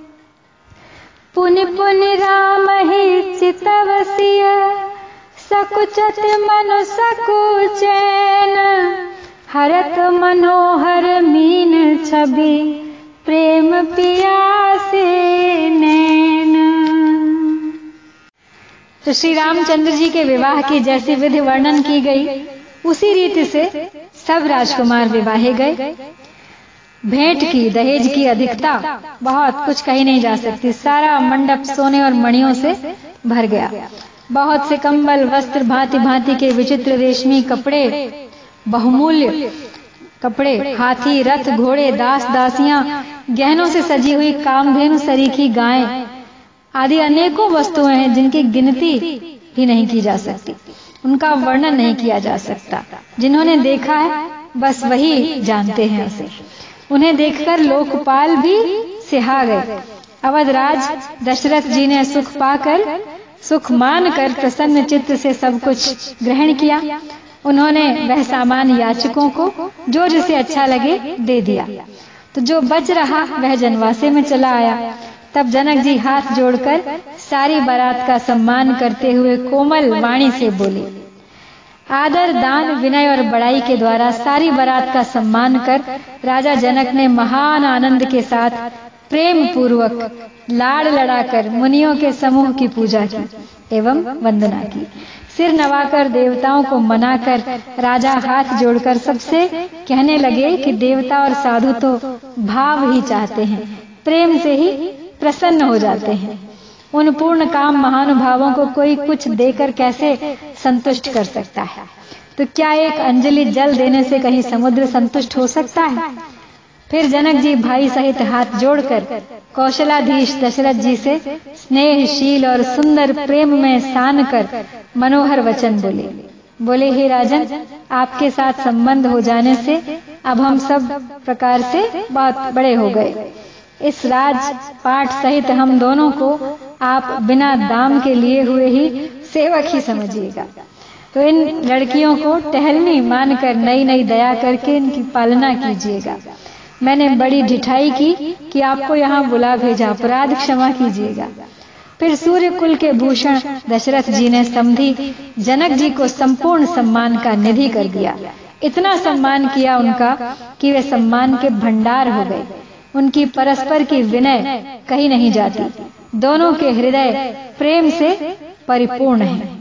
पुनि पुनि राम ही चितवसिय, सकुचत मनु सकुचैन। हरत मनोहर मीन छवि, प्रेम पियासे नैन। तो श्री रामचंद्र जी के विवाह की जैसी विधि वर्णन की गई, उसी रीति से सब राजकुमार विवाहे गए। भेंट की, दहेज की अधिकता बहुत कुछ कही नहीं जा सकती। सारा मंडप सोने और मणियों से भर गया। बहुत से कंबल, वस्त्र, भांति भांति के विचित्र रेशमी कपड़े, बहुमूल्य कपड़े, हाथी, रथ, घोड़े, दास दासियां, गहनों से सजी हुई कामधेनु सरीखी गायें आदि अनेकों वस्तुएं हैं जिनकी गिनती भी नहीं की जा सकती, उनका वर्णन नहीं किया जा सकता। जिन्होंने देखा है बस वही जानते हैं उसे। उन्हें देखकर लोकपाल भी सिहा गए। अवधराज दशरथ जी ने सुख पाकर, सुख मानकर प्रसन्न चित्त से सब कुछ ग्रहण किया। उन्होंने वह सामान याचकों को जो जिसे अच्छा लगे दे दिया। तो जो बच रहा वह जनवासे में चला आया। तब जनक जी हाथ जोड़कर सारी बारात का सम्मान करते हुए कोमल वाणी से बोले। आदर, दान, विनय और बड़ाई के द्वारा सारी बारात का सम्मान कर राजा जनक ने महान आनंद के साथ प्रेम पूर्वक लाड़ लड़ाकर मुनियों के समूह की पूजा की एवं वंदना की। सिर नवाकर देवताओं को मनाकर राजा हाथ जोड़कर सबसे कहने लगे कि देवता और साधु तो भाव ही चाहते हैं, प्रेम से ही प्रसन्न हो जाते हैं। उन पूर्ण काम महानुभावों को कोई कुछ देकर कैसे संतुष्ट कर सकता है? तो क्या एक अंजलि जल देने से कहीं समुद्र संतुष्ट हो सकता है? फिर जनक जी भाई सहित हाथ जोड़कर कौशलाधीश दशरथ जी से स्नेहशील और सुंदर प्रेम में सान कर मनोहर वचन बोले। बोले, हे राजन, आपके साथ संबंध हो जाने से अब हम सब प्रकार से बहुत बड़े हो गए। इस राजपाट सहित हम दोनों को आप बिना दाम के लिए हुए ही सेवक ही समझिएगा। तो इन लड़कियों को टहलनी मानकर नई नई दया करके इनकी पालना कीजिएगा। मैंने बड़ी ढिठाई की कि आपको यहाँ बुला भेजा, अपराध क्षमा कीजिएगा। फिर सूर्य कुल के भूषण दशरथ जी ने समधी जनक जी को संपूर्ण सम्मान का निधि कर दिया। इतना सम्मान किया उनका कि वे सम्मान के भंडार हो गए। उनकी परस्पर की विनय कहीं नहीं जाती। दोनों के हृदय प्रेम से परिपूर्ण हैं।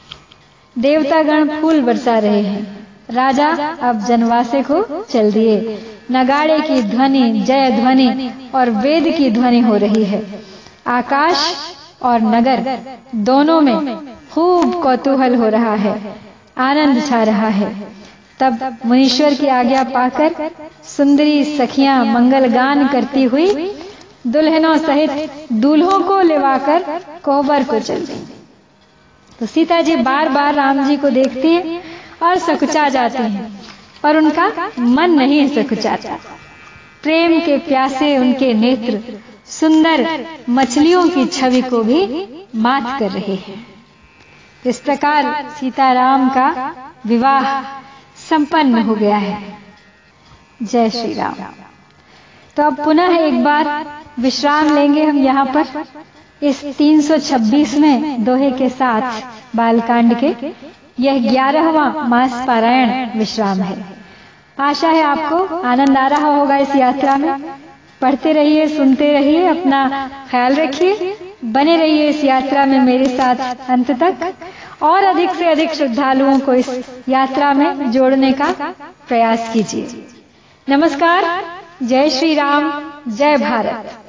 देवतागण फूल बरसा रहे हैं। राजा अब जनवासे को चल दिए। नगाड़े की ध्वनि, जय ध्वनि और वेद की ध्वनि हो रही है। आकाश और नगर दोनों में खूब कौतूहल हो रहा है, आनंद छा रहा है। तब मुनीश्वर की आज्ञा पाकर सुंदरी सखियां मंगल गान करती हुई दुल्हनों सहित दूल्हों को लेवाकर कोहबर को चल गई। तो सीता जी बार बार राम जी को देखती हैं और सकुचा जाती हैं, पर उनका मन नहीं सकुचाता। प्रेम के प्यासे उनके नेत्र सुंदर मछलियों की छवि को भी मात कर रहे हैं। इस प्रकार सीताराम का विवाह संपन्न हो गया है। जय श्री राम। तो अब पुनः एक बार विश्राम लेंगे हम यहाँ पर इस 326वें दोहे के साथ बालकांड के। यह 11वां मास पारायण विश्राम है। आशा है आपको आनंद आ रहा होगा इस यात्रा में। पढ़ते रहिए, सुनते रहिए, अपना ख्याल रखिए, बने रहिए इस यात्रा में मेरे साथ अंत तक, और अधिक से अधिक श्रद्धालुओं को इस यात्रा में जोड़ने का प्रयास कीजिए। नमस्कार। जय श्री राम, जय भारत।